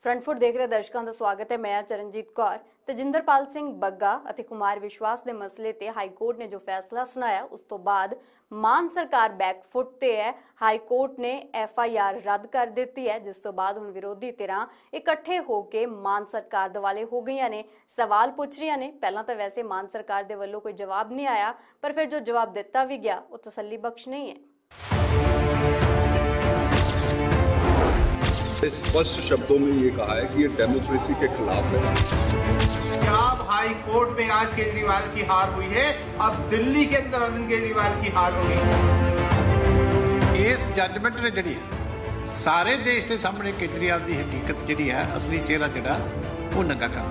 Front foot देख रहे दर्शकों का स्वागत है। मैं चरणजीत कौर। तजिंदरपाल सिंह बग्गा ਅਤੇ कुमार विश्वास के मसले ते हाई कोर्ट ने जो फैसला सुनाया उस तो बाद मान सरकार बैक फुट ते है। हाई कोर्ट ने FIR रद्द कर दी है, जिस तो बाद हुण विरोधी धिरां इकट्ठे होकर मान सरकार दवाले हो गई ने, सवाल पूछ रही ने। पहला तो वैसे मान सरकार दे वल्लों कोई जवाब नहीं आया, पर फिर जो जवाब दिता भी गया वो तसल्ली बख्श नहीं है। स्पष्ट शब्दों में ये कहा है कि ये डेमोक्रेसी के खिलाफ है। पंजाब हाई कोर्ट में आज केजरीवाल की हार हुई है, अब दिल्ली के अंदर अरविंद केजरीवाल की हार होगी। इस जजमेंट ने जी सारे देश के सामने केजरीवाल की हकीकत जी है, असली चेहरा जड़ा वो नंगा कर।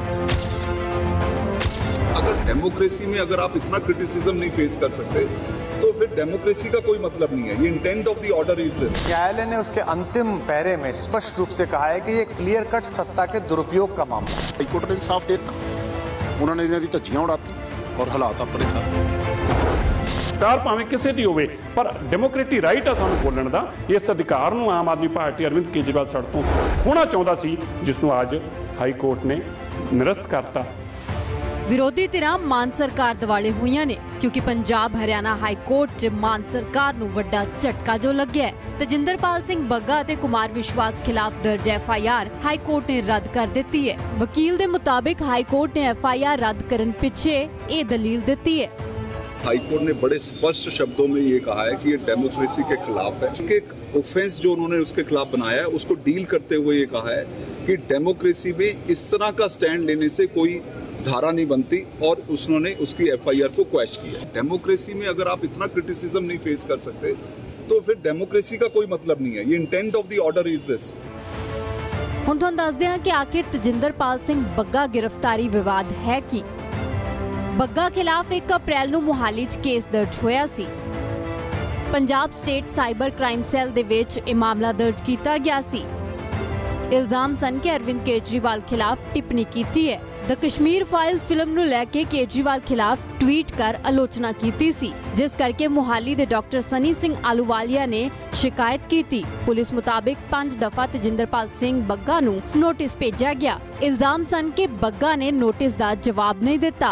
अगर डेमोक्रेसी में अगर आप इतना क्रिटिसिज्म नहीं फेस कर सकते तो फिर डेमोक्रेसी का कोई मतलब नहीं है। ये intent of the order is this. न्यायालय ने उसके अंतिम पैरे में स्पष्ट रूप से कहा है कि ये क्लियर कट सत्ता के दुरुपयोग का मामला है। हाईकोर्ट ने इंसाफ देता, उन्होंने इन्हां दी धज्जियां उड़ाती और हालात अपने साथ कार भावें किसी की होवे, पर डेमोक्रेटिक राइट आ सानू बोलण दा। इस अधिकार नूं आम आदमी पार्टी अरविंद केजरीवाल सड़ तो खोना चाहुंदा सी, जिसनूं अज हाई कोर्ट ने निरस्त करता। विरोधी धिरां मान सरकार दिवाले हुईयां ने, क्योंकि पंजाब हरियाणा हाई कोर्ट च मान सरकार नूं वड्डा झटका जो लग्या है। तजिंदरपाल सिंह बग्गा ते कुमार विश्वास खिलाफ दर्ज FIR हाई कोर्ट ने रद्द कर दी है। वकील के मुताबिक हाई कोर्ट ने FIR रद्द करन पिछे ये दलील दी है। हाई कोर्ट ने बड़े स्पष्ट शब्दों में ये कहा है कि ये डेमोक्रेसी के खिलाफ है। एक ऑफेंस जो उन्होंने उसके खिलाफ बनाया है उसको डील करते हुए ये कहा है कि डेमोक्रेसी में इस तरह का स्टैंड लेने से कोई धारा नहीं बनती, और उन्होंने उसकी FIR को क्वैश किया। डेमोक्रेसी में अगर आप इतना क्रिटिसिज्म नहीं फेस कर सकते तो फिर डेमोक्रेसी का कोई मतलब नहीं है। ये intent of the order is this. हुण तुहानूं दसदे हां कि आखिर तजिंदरपाल सिंह बग्गा गिरफ्तारी विवाद है कि बग्गा खिलाफ 1 अप्रैल नूं मोहाली च केस दर्ज होया सी। Punjab state cyber crime cell दे विच इह मामला दर्ज कीता गया सी। इल्जाम सन कि अरविंद केजरीवाल खिलाफ टिप्पणी कीती है। द कश्मीर फाइल्स फिल्म नूं लैके केजरीवाल खिलाफ ट्वीट कर आलोचना कीती सी, जिस करके मोहाली दे डॉक्टर सनी सिंह आलूवालिया ने शिकायत की थी। पुलिस मुताबिक 5 दफा तजिंदरपाल सिंह बग्गा नूं नोटिस भेजा गया। इल्जाम सन कि बग्गा ने नोटिस दा जवाब नहीं दिता।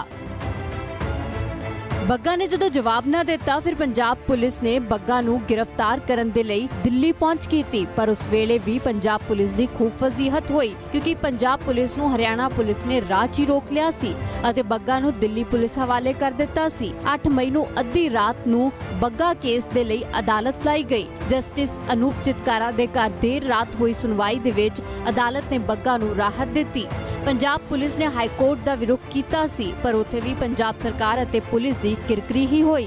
बग्गा ने जदों जवाब न दिता, फिर पंजाब पुलिस ने बग्गा नूं गिरफ्तार करन दे लई दिल्ली पहुंच कीती, पर उस वेले भी पंजाब पुलिस दी खूब फजीहत हुई, क्योंकि पंजाब पुलिस नूं हरियाणा पुलिस ने राह च रोक लिया सी अते बग्गा नूं दिल्ली पुलिस हवाले कर दिता सी। 8 मई नूं अद्धी रात नूं बग्गा केस दे लई अदालत लाई गई। जस्टिस अनूप चितकारा दे घर देर रात हुई सुनवाई दे विच अदालत ने बग्गा नूं राहत दित्ती। पंजाब पुलिस ने हाई कोर्ट दा विरोध कीता सी, पर उत्थे भी पंजाब सरकार अते पुलिस दी किरकिरी ही हुई।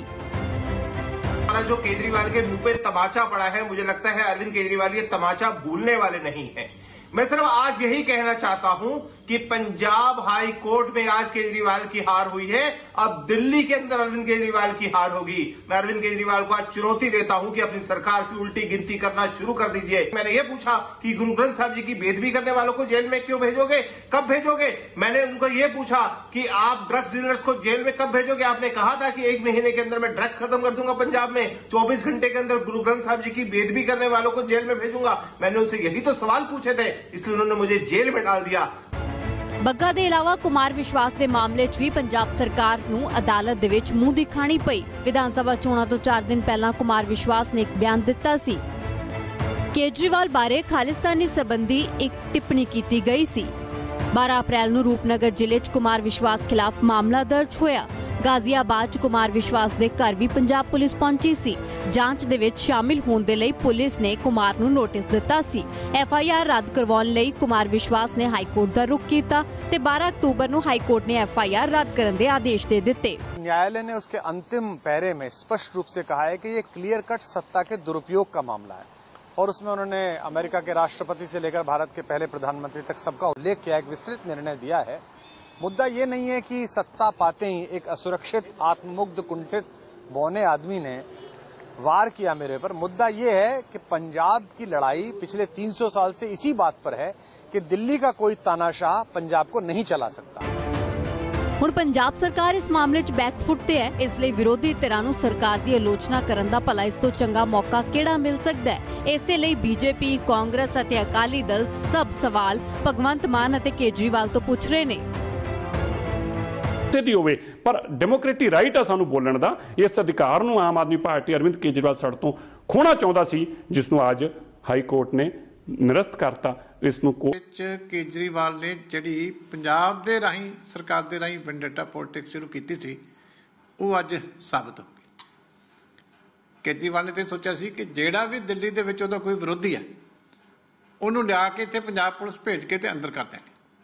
जो केजरीवाल के मुंह पे तमाचा पड़ा है, मुझे लगता है अरविंद केजरीवाल ये तमाचा भूलने वाले नहीं है। मैं सिर्फ आज यही कहना चाहता हूं कि पंजाब हाई कोर्ट में आज केजरीवाल की हार हुई है, अब दिल्ली के अंदर अरविंद केजरीवाल की हार होगी। मैं अरविंद केजरीवाल को आज चुनौती देता हूं कि अपनी सरकार की उल्टी गिनती करना शुरू कर दीजिए। मैंने ये पूछा कि गुरु ग्रंथ साहब जी की बेदबी करने वालों को जेल में क्यों भेजोगे, कब भेजोगे? मैंने उनको ये पूछा कि आप ड्रग्स डीलर्स को जेल में कब भेजोगे? आपने कहा था कि 1 महीने के अंदर मैं ड्रग्स खत्म कर दूंगा पंजाब में, 24 घंटे के अंदर गुरु ग्रंथ साहब जी की बेदबी करने वालों को जेल में भेजूंगा। मैंने उनसे यही तो सवाल पूछे थे, इसलिए उन्होंने मुझे जेल में डाल दिया। बग्गा दे इलावा कुमार विश्वास दे मामले च भी पंजाब सरकार नूं अदालत दे विच मूंह दिखाणी पई। विधान सभा चोणां तो 4 दिन पहला कुमार विश्वास ने एक बयान दिता सी। केजरीवाल बारे खालिस्तानी संबंधी एक टिप्पणी कीती गई सी। 12 अप्रैल नूं रूपनगर जिले च कुमार विश्वास खिलाफ मामला दर्ज होया। गाजियाबाद च कुमार विश्वास दे घर भी पंजाब पुलिस पहुंची सी। जांच दे विच शामिल होण दे लई पुलिस ने कुमार नूं नोटिस दिता सी। FIR रद्द करवाउण लई कुमार विश्वास ने हाई कोर्ट दा रुख कीता ते 12 अक्तूबर नूं हाई कोर्ट ने FIR रद्द करन दे आदेश दे दिते। न्यायालय ने उसके अंतिम पैरे में स्पष्ट रूप से कहा है कि ये क्लियर कट सत्ता के दुरुपयोग का मामला है, और उसमें उन्होंने अमेरिका के राष्ट्रपति से लेकर भारत के पहले प्रधानमंत्री तक सबका उल्लेख किया, एक विस्तृत निर्णय दिया है। मुद्दा ये नहीं है कि सत्ता पाते ही एक असुरक्षित, आत्ममुग्ध, कुंठित, बौने आदमी ने वार किया मेरे पर। मुद्दा ये है कि पंजाब की लड़ाई पिछले 300 साल से इसी बात पर है कि दिल्ली का कोई तानाशाह पंजाब को नहीं चला सकता। ਹੁਣ ਪੰਜਾਬ ਸਰਕਾਰ ਇਸ ਮਾਮਲੇ 'ਚ ਬੈਕਫੁੱਟ ਤੇ ਹੈ, ਇਸ ਲਈ ਵਿਰੋਧੀ ਧਿਰਾਂ ਨੂੰ ਸਰਕਾਰ ਦੀ ਆਲੋਚਨਾ ਕਰਨ ਦਾ ਭਲਾ ਇਸ ਤੋਂ ਚੰਗਾ ਮੌਕਾ ਕਿਹੜਾ ਮਿਲ ਸਕਦਾ ਹੈ। ਇਸੇ ਲਈ ਬੀਜੇਪੀ, ਕਾਂਗਰਸ ਅਤੇ ਅਕਾਲੀ ਦਲ ਸਭ ਸਵਾਲ ਭਗਵੰਤ ਮਾਨ ਅਤੇ ਕੇਜਰੀਵਾਲ ਤੋਂ ਪੁੱਛ ਰਹੇ ਨੇ। ਦੀ ਹੋਵੇ ਪਰ ਡੈਮੋਕ੍ਰੇਟਿਕ ਰਾਈਟ ਆ ਸਾਨੂੰ ਬੋਲਣ ਦਾ, ਇਸ ਅਧਿਕਾਰ ਨੂੰ ਆਮ ਆਦਮੀ ਪਾਰਟੀ ਅਰਵਿੰਦ ਕੇਜਰੀਵਾਲ ਸਾਡੇ ਤੋਂ ਖੋਣਾ ਚਾਹੁੰਦਾ ਸੀ, ਜਿਸ ਨੂੰ ਅੱਜ ਹਾਈ ਕੋਰਟ ਨੇ ਨਿਰਸਤ ਕਰਤਾ। ਇਸ ਨੂੰ ਕੇਜਰੀਵਾਲ ਨੇ ਜਿਹੜੀ ਪੰਜਾਬ ਦੇ ਰਾਹੀਂ ਸਰਕਾਰ ਦੇ ਰਾਹੀਂ ਵੈਂਡੇਟਾ ਪੋਲਿਟਿਕਸ ਸ਼ੁਰੂ ਕੀਤੀ ਸੀ, ਉਹ ਅੱਜ ਸਾਬਤ ਹੋ ਗਈ। ਕੇਜਰੀਵਾਲ ਨੇ ਤੇ ਸੋਚਿਆ ਸੀ ਕਿ ਜਿਹੜਾ ਵੀ ਦਿੱਲੀ ਦੇ ਵਿੱਚ ਉਹਦਾ ਕੋਈ ਵਿਰੋਧੀ ਹੈ ਉਹਨੂੰ ਲਿਆ ਕੇ ਇੱਥੇ ਪੰਜਾਬ ਪੁਲਿਸ ਭੇਜ ਕੇ ਤੇ ਅੰਦਰ ਕਰ ਦੇਣਗੇ,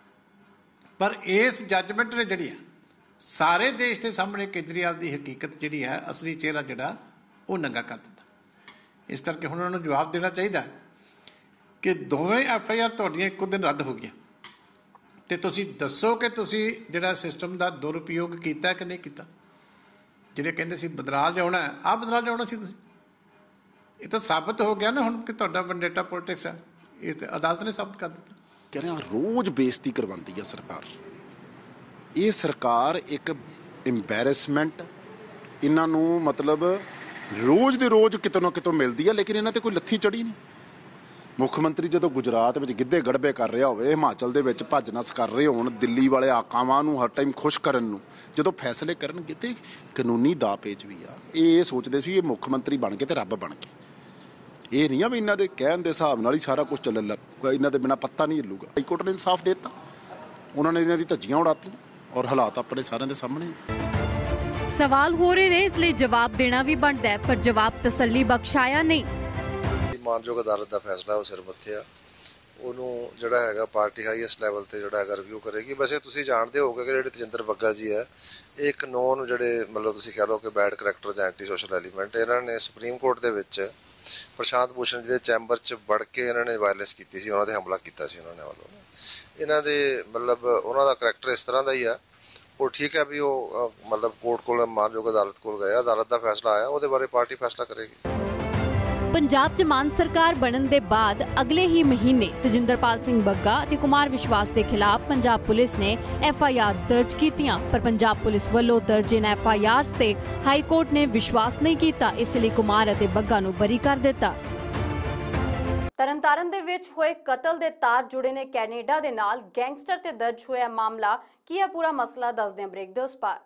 ਪਰ ਇਸ ਜੱਜਮੈਂਟ ਨੇ ਜਿਹੜੀ ਹੈ ਸਾਰੇ ਦੇਸ਼ ਦੇ ਸਾਹਮਣੇ ਕੇਜਰੀਵਾਲ ਦੀ ਹਕੀਕਤ ਜਿਹੜੀ ਹੈ, ਅਸਲੀ ਚਿਹਰਾ ਜਿਹੜਾ ਉਹ ਨੰਗਾ ਕਰ ਦਿੱਤਾ। ਇਸ ਕਰਕੇ ਹੁਣ ਉਹਨਾਂ ਨੂੰ ਜਵਾਬ ਦੇਣਾ ਚਾਹੀਦਾ ਕਿ ਦੋਵੇਂ FIR ਤੁਹਾਡੀਆਂ ਇੱਕੋ ਦਿਨ ਰੱਦ ਹੋ ਗਈਆਂ ਤੇ ਤੁਸੀਂ ਦੱਸੋ ਕਿ ਤੁਸੀਂ ਜਿਹੜਾ ਸਿਸਟਮ ਦਾ ਦੁਰਉਪਯੋਗ ਕੀਤਾ ਕਿ ਨਹੀਂ ਕੀਤਾ। ਜਿਹੜੇ ਕਹਿੰਦੇ ਸੀ ਬਦਲਾਅ ਲਿਆਉਣਾ, ਆਹ ਬਦਲਾਅ ਲਿਆਉਣਾ ਸੀ ਤੁਸੀਂ, ਇਹ ਤਾਂ ਸਾਬਤ ਹੋ ਗਿਆ ਨਾ ਹੁਣ ਕਿ ਤੁਹਾਡਾ ਵੈਂਡੇਟਾ ਪੋਲਿਟਿਕਸ ਹੈ। ਇਹ ਤੇ ਅਦਾਲਤ ਨੇ ਸਾਬਤ ਕਰ ਦਿੱਤਾ। कह रहे हैं रोज बेइज्जती करवाती है सरकार। ये सरकार एक इंपैरेसमेंट इन्हों मतलब रोज़ दे रोज़ कितों ना कितों मिलती है, लेकिन इन्हों ते कोई लत्थी चढ़ी नहीं। मुख मंत्री जो गुजरात में गिद्धे गड़बे कर रहा हो, हिमाचल के भज नस कर रहे हो, दिल्ली वाले आकावां नूं हर टाइम खुश करन नूं जो फैसले करनगे ते कानूनी दा पेच भी आ। ये सोचते सी ये मुख मंत्री बन के ते रब बन के, ये नहीं है भी इन्हों के कहण के हिसाब नाल ही सारा कुछ चलन लग, इन्हों के बिना पत्ता नहीं हिलूगा। हाईकोर्ट ने इंसाफ देता, उन्होंने इन्हों की धज्जियां उड़ाती और हालात अपने सारे के सामने। सवाल हो रहे ने, इसलिए जवाब देना भी बनता है, पर जवाब तसल्ली बख्शाया नहीं। मानयोग अदालत का फैसला वो सिर मत्थे आ, ਉਹਨੂੰ ਜਿਹੜਾ ਹੈਗਾ ਪਾਰਟੀ ਹਾਈਐਸਟ ਲੈਵਲ ਤੇ ਜਿਹੜਾ ਹੈਗਾ ਰਿਵਿਊ ਕਰੇਗੀ। ਵੈਸੇ ਤੁਸੀਂ ਜਾਣਦੇ ਹੋਗੇ ਕਿ ਜਿਹੜੇ ਤਜਿੰਦਰ ਬੱਗਾ ਜੀ ਹੈ, ਇਹ ਇੱਕ ਨੋਨ ਜਿਹੜੇ ਮਤਲਬ ਤੁਸੀਂ ਕਹਿ ਲਓ ਕਿ ਬੈਡ ਕਰੈਕਟਰ ਜਾਂ ਐਂਟੀ ਸੋਸ਼ਲ ਐਲੀਮੈਂਟ, ਇਹਨਾਂ ਨੇ ਸੁਪਰੀਮ ਕੋਰਟ ਦੇ ਵਿੱਚ ਪ੍ਰਸ਼ਾਂਤ ਭੂਸ਼ਣ ਜੀ ਦੇ ਚੈਂਬਰ 'ਚ ਵੜ ਕੇ ਇਹਨਾਂ ਨੇ ਵਾਇਲੈਂਸ ਕੀਤੀ ਸੀ, ਉਹਨਾਂ 'ਤੇ ਹਮਲਾ ਕੀਤਾ ਸੀ ਉਹਨਾਂ ਨੇ ਵੱਲੋਂ। ਇਹਨਾਂ ਦੇ ਮਤਲਬ ਉਹਨਾਂ ਦਾ ਕਰੈਕਟਰ ਇਸ ਤਰ੍ਹਾਂ ਦਾ ਹੀ ਆ। ਉਹ ਠੀਕ ਹੈ ਵੀ ਉਹ ਮਤਲਬ ਕੋਰਟ ਕੋਲ ਮਾਨਯੋਗ ਅਦਾਲਤ ਕੋਲ ਗਏ, ਅਦਾਲਤ ਦਾ ਫੈਸਲਾ ਆਇਆ, ਉਹਦੇ ਬਾਰੇ ਪਾਰਟੀ ਫੈਸਲਾ ਕਰੇਗੀ। ਪੰਜਾਬ 'ਚ ਮਾਨ ਸਰਕਾਰ ਬਣਨ ਦੇ ਬਾਅਦ ਅਗਲੇ ਹੀ ਮਹੀਨੇ ਤਜਿੰਦਰਪਾਲ ਸਿੰਘ ਬੱਗਾ ਅਤੇ ਕੁਮਾਰ ਵਿਸ਼ਵਾਸ ਦੇ ਖਿਲਾਫ ਪੰਜਾਬ ਪੁਲਿਸ ਨੇ FIRs ਦਰਜ ਕੀਤੀਆਂ, ਪਰ ਪੰਜਾਬ ਪੁਲਿਸ ਵੱਲੋਂ ਦਰਜ ਇਨ FIRs ਤੇ ਹਾਈ ਕੋਰਟ ਨੇ ਵਿਸ਼ਵਾਸ ਨਹੀਂ ਕੀਤਾ, ਇਸ ਲਈ ਕੁਮਾਰ ਅਤੇ ਬੱਗਾ ਨੂੰ ਬਰੀ ਕਰ ਦਿੱਤਾ। ਤਰਨਤਾਰਨ ਦੇ ਵਿੱਚ ਹੋਏ ਕਤਲ ਦੇ ਤਾਰ ਜੁੜੇ ਨੇ ਕੈਨੇਡਾ ਦੇ ਨਾਲ। ਗੈਂਗਸਟਰ ਤੇ ਦਰਜ ਹੋਇਆ ਮਾਮਲਾ ਕੀ ਹੈ ਪੂਰਾ ਮਸਲਾ, ਦੱਸਦੇ ਹਾਂ ਬ੍ਰੇਕ ਦੇ ਉਸ ਪਾਰ।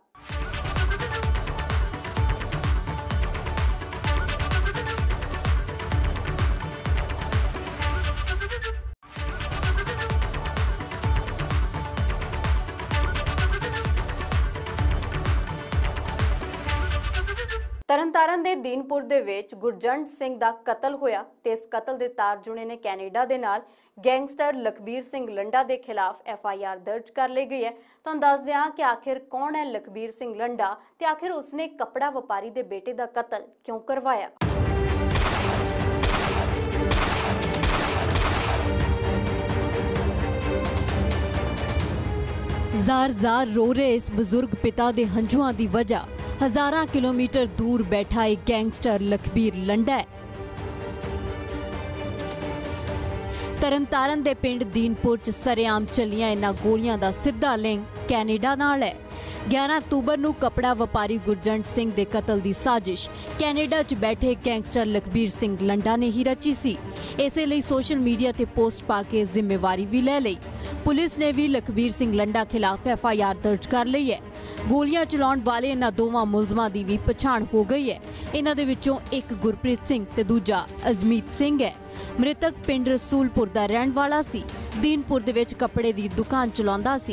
ਤਰਨਤਾਰਨ ਦੇ ਦੀਨਪੁਰ ਦੇ ਵਿੱਚ ਗੁਰਜੰਟ ਸਿੰਘ ਦਾ ਕਤਲ ਹੋਇਆ ਤੇ ਇਸ ਕਤਲ ਦੇ ਤਾਰ ਜੁੜੇ ਨੇ ਕੈਨੇਡਾ ਦੇ ਨਾਲ। ਗੈਂਗਸਟਰ ਲਖਬੀਰ ਸਿੰਘ ਲੰਡਾ ਦੇ ਖਿਲਾਫ FIR ਦਰਜ ਕਰ ਲਈ ਗਈ ਹੈ। ਤੁਹਾਨੂੰ ਦੱਸਦੇ ਹਾਂ ਕਿ ਆਖਿਰ ਕੌਣ ਹੈ ਲਖਬੀਰ ਸਿੰਘ ਲੰਡਾ ਤੇ ਆਖਿਰ ਉਸਨੇ ਕੱਪੜਾ ਵਪਾਰੀ ਦੇ ਬੇਟੇ ਦਾ ਕਤਲ ਕਿਉਂ ਕਰਵਾਇਆ। ਜ਼ਾਰ-ਜ਼ਾਰ ਰੋ ਰਹੇ ਇਸ ਬਜ਼ੁਰਗ ਪਿਤਾ ਦੇ ਹੰਝੂਆਂ ਦੀ ਵਜ੍ਹਾ ਹਜ਼ਾਰਾਂ ਕਿਲੋਮੀਟਰ ਦੂਰ ਬੈਠਾ ਇੱਕ ਗੈਂਗਸਟਰ ਲਖਬੀਰ ਲੰਡਾ ਹੈ। ਤਰਨਤਾਰਨ ਦੇ ਪਿੰਡ ਦੀਨਪੁਰ 'ਚ ਸਰੇਆਮ ਚੱਲੀਆਂ ਇਹਨਾਂ ਗੋਲੀਆਂ ਦਾ ਸਿੱਧਾ ਲਿੰਕ ਕੈਨੇਡਾ ਨਾਲ ਹੈ। 11 ਅਕਤੂਬਰ ਨੂੰ ਕੱਪੜਾ ਵਪਾਰੀ ਗੁਰਜੰਟ ਸਿੰਘ ਦੇ ਕਤਲ ਦੀ ਸਾਜ਼ਿਸ਼ ਕੈਨੇਡਾ 'ਚ ਬੈਠੇ ਗੈਂਗਸਟਰ ਲਖਬੀਰ ਸਿੰਘ ਲੰਡਾ ਨੇ ਹੀ ਰਚੀ ਸੀ। ਇਸੇ ਲਈ ਸੋਸ਼ਲ ਮੀਡੀਆ ਤੇ ਪੋਸਟ ਪਾ ਕੇ ਜ਼ਿੰਮੇਵਾਰੀ ਵੀ ਲੈ ਲਈ। ਪੁਲਿਸ ਨੇ ਵੀ ਲਖਬੀਰ ਸਿੰਘ ਲੰਡਾ ਖਿਲਾਫ FIR ਦਰਜ ਕਰ ਲਈ ਹੈ। ਗੋਲੀਆਂ ਚਲਾਉਣ ਵਾਲੇ ਇਹਨਾਂ ਦੋਵਾਂ ਮੁਲਜ਼ਮਾਂ ਦੀ ਵੀ ਪਛਾਣ ਹੋ ਗਈ ਹੈ। ਇਹਨਾਂ ਦੇ ਵਿੱਚੋਂ ਇੱਕ ਗੁਰਪ੍ਰੀਤ ਸਿੰਘ ਤੇ ਦੂਜਾ ਅਜ਼ਮੀਤ ਸਿੰਘ ਹੈ। ਮ੍ਰਿਤਕ ਪਿੰਡ ਰਸੂਲਪੁਰ ਦਾ ਰਹਿਣ ਵਾਲਾ ਸੀ। ਦੀਨਪੁਰ ਦੇ ਵਿੱਚ ਕੱਪੜੇ ਦੀ ਦੁਕਾਨ ਚਲਾਉਂਦਾ ਸੀ।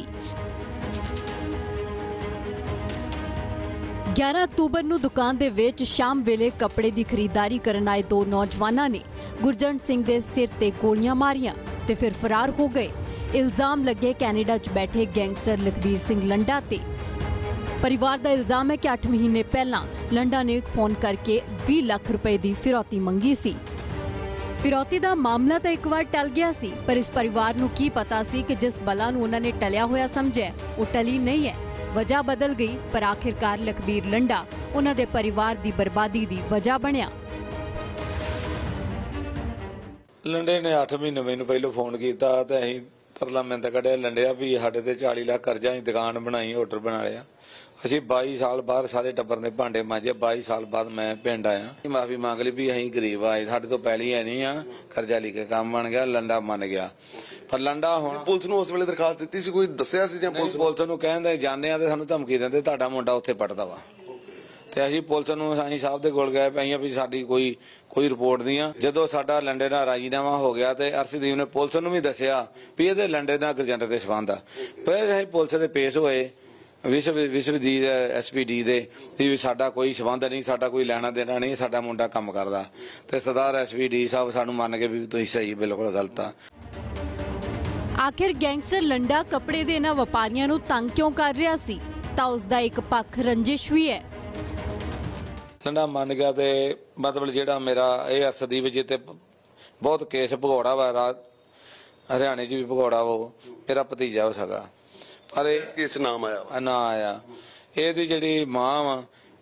11 ਅਕਤੂਬਰ ਨੂੰ ਦੁਕਾਨ ਦੇ ਵਿੱਚ ਸ਼ਾਮ ਵੇਲੇ ਕੱਪੜੇ ਦੀ ਖਰੀਦਦਾਰੀ ਕਰਨ ਆਏ ਦੋ ਨੌਜਵਾਨਾਂ ਨੇ ਗੁਰਜੰਟ ਸਿੰਘ ਦੇ ਸਿਰ ਤੇ ਗੋਲੀਆਂ ਮਾਰੀਆਂ ਤੇ ਫਿਰ ਫਰਾਰ ਹੋ ਗਏ। ਇਲਜ਼ਾਮ ਲੱਗੇ ਕੈਨੇਡਾ 'ਚ ਬੈਠੇ ਗੈਂਗਸਟਰ ਲਖਬੀਰ ਸਿੰਘ ਲੰਡਾ ਤੇ। ਪਰਿਵਾਰ ਦਾ ਇਲਜ਼ਾਮ ਹੈ ਕਿ 8 ਮਹੀਨੇ ਪਹਿਲਾਂ ਲੰਡਾ ਨੇ ਫੋਨ ਕਰਕੇ 20 ਲੱਖ ਰੁਪਏ ਦੀ ਫਿਰੌਤੀ ਮੰਗੀ ਸੀ। ਫਿਰੌਤੀ ਦਾ ਮਾਮਲਾ ਤਾਂ ਇੱਕ ਵਾਰ ਟਲ ਗਿਆ ਸੀ, ਪਰ ਇਸ ਪਰਿਵਾਰ ਨੂੰ ਕੀ ਪਤਾ ਸੀ ਕਿ ਜਿਸ ਬਲਾ ਨੂੰ ਉਹਨਾਂ ਨੇ ਟਲਿਆ ਹੋਇਆ ਸਮਝਿਆ ਉਹ ਟਲੀ ਨਹੀਂ ਹੈ। ਵਜ੍ਹਾ ਬਦਲ ਗਈ, ਪਰ ਆਖਿਰਕਾਰ ਲਖਬੀਰ ਲੰਡਾ ਉਹਨਾਂ ਦੇ ਪਰਿਵਾਰ ਦੀ ਬਰਬਾਦੀ ਦੀ ਵਜ੍ਹਾ ਬਣਿਆ। ਲੰਡੇ ਨੇ 8 ਮਹੀਨੇ ਮੈਨੂੰ ਪਹਿਲਾਂ ਫੋਨ ਕੀਤਾ ਤੇ ਅਸੀਂ ਤਰਲਾ ਮਿੰਤ ਕੱਢਿਆ ਲੰਡਿਆ ਵੀ ਸਾਡੇ ਤੇ 40 ਲੱਖ ਕਰਜ਼ਾ, ਅਸੀਂ ਦੁਕਾਨ ਬਣਾਈ, ਹੋਟਲ ਬਣਾ ਲਿਆ। ਅਸੀਂ 22 ਸਾਲ ਬਾਅਦ ਸਾਰੇ ਟੱਬਰ ਦੇ ਭਾਂਡੇ ਮਾਂਜੇ, 22 ਸਾਲ ਬਾਅਦ ਮੈਂ ਪਿੰਡ ਆਇਆ। ਮਾਫੀ ਮੰਗ ਲਈ ਵੀ ਅਸੀਂ ਗਰੀਬ ਆਏ, ਸਾਡੇ ਤੋਂ ਪਹਿਲੀ ਹੈ ਨਹੀਂ ਆ, ਕਰਜ਼ਾ ਲੈ ਕੇ ਕੰਮ ਬਣ ਗਿਆ, ਲੰਡਾ ਮੰਨ ਗਿਆ। ਪਰ ਲੰਡਾ ਹੁਣ ਪੁਲਿਸ ਨੂੰ ਉਸ ਵੇਲੇ ਦਰਖਾਸਤ ਦਿੱਤੀ ਸੀ, ਕੋਈ ਦੱਸਿਆ ਸੀ ਜਾਂ ਪੁਲਿਸ ਨੂੰ ਕਹਿੰਦੇ ਜਾਂਦੇ ਆ ਤੇ ਸਾਨੂੰ ਧਮਕੀ ਦਿੰਦੇ ਤੁਹਾਡਾ ਮੁੰਡਾ ਉੱਥੇ ਪੜਦਾ ਵਾ। ਤੇ ਅਸੀਂ ਪੁਲਿਸ ਨੂੰ ਅਸੀਂ ਸਾਹਿਬ ਦੇ ਕੋਲ ਗਏ ਪਈਆਂ ਵੀ ਸਾਡੀ ਕੋਈ ਰਿਪੋਰਟ ਨਹੀਂ ਆ। ਜਦੋਂ ਸਾਡਾ ਲੰਡੇ ਨਾਲ ਰਾਜੀਨਾਮਾ ਹੋ ਗਿਆ ਤੇ ਅਰਸ਼ਦੀਪ ਨੇ ਪੁਲਿਸ ਨੂੰ ਵੀ ਦੱਸਿਆ ਵੀ ਇਹਦੇ ਲੰਡੇ ਨਾਲ ਗਰਜੰਟ ਦੇ ਸੰਬੰਧ ਆ। ਫਿਰ ਅਸੀਂ ਪੁਲਿਸ ਦੇ ਪੇਸ਼ ਹੋਏ ਵਿਸ਼ਵ ਦੀ SPD ਦੇ ਵੀ ਸਾਡਾ ਕੋਈ ਸੰਬੰਧ ਨਹੀਂ, ਸਾਡਾ ਕੋਈ ਲੈਣਾ ਦੇਣਾ ਨਹੀਂ, ਸਾਡਾ ਮੁੰਡਾ ਕੰਮ ਕਰਦਾ। ਤੇ ਸਰਦਾਰ SPD ਸਾਹਿਬ ਸਾਨੂੰ ਮੰਨ ਕੇ ਵੀ ਤੁਸੀਂ ਸਹੀ, ਬਿਲਕੁਲ ਗਲਤ ਆ। ਆਖਿਰ ਗੈਂਗਸਟਰ ਲੰਡਾ ਕੱਪੜੇ ਦੇ ਇਹਨਾਂ ਵਪਾਰੀਆਂ ਨੂੰ ਤੰਗ ਕਿਉਂ ਕਰ ਰਿਹਾ ਸੀ? ਤਾਂ ਉਸ ਦਾ ਇੱਕ ਪੱਖ ਰੰਜਿਸ਼ ਵੀ ਹੈ। ਲੰਡਾ ਮੰਨ ਗਿਆ ਤੇ ਮਤਲਬ ਜਿਹੜਾ ਮੇਰਾ ਇਹ ਅਰਸ਼ਦੀਪ ਜੀ ਤੇ ਬਹੁਤ ਕੇਸ ਭਗੌੜਾ ਵਾ, ਹਰਿਆਣੇ 'ਚ ਵੀ ਭਗੌੜਾ, ਉਹ ਮੇਰਾ ਭਤੀਜਾ ਹੋ ਸਕਾ। ਪਰ ਇਸ ਨਾਮ ਆਇਆ ਇਹਦੀ ਜਿਹੜੀ ਮਾਂ ਵਾ,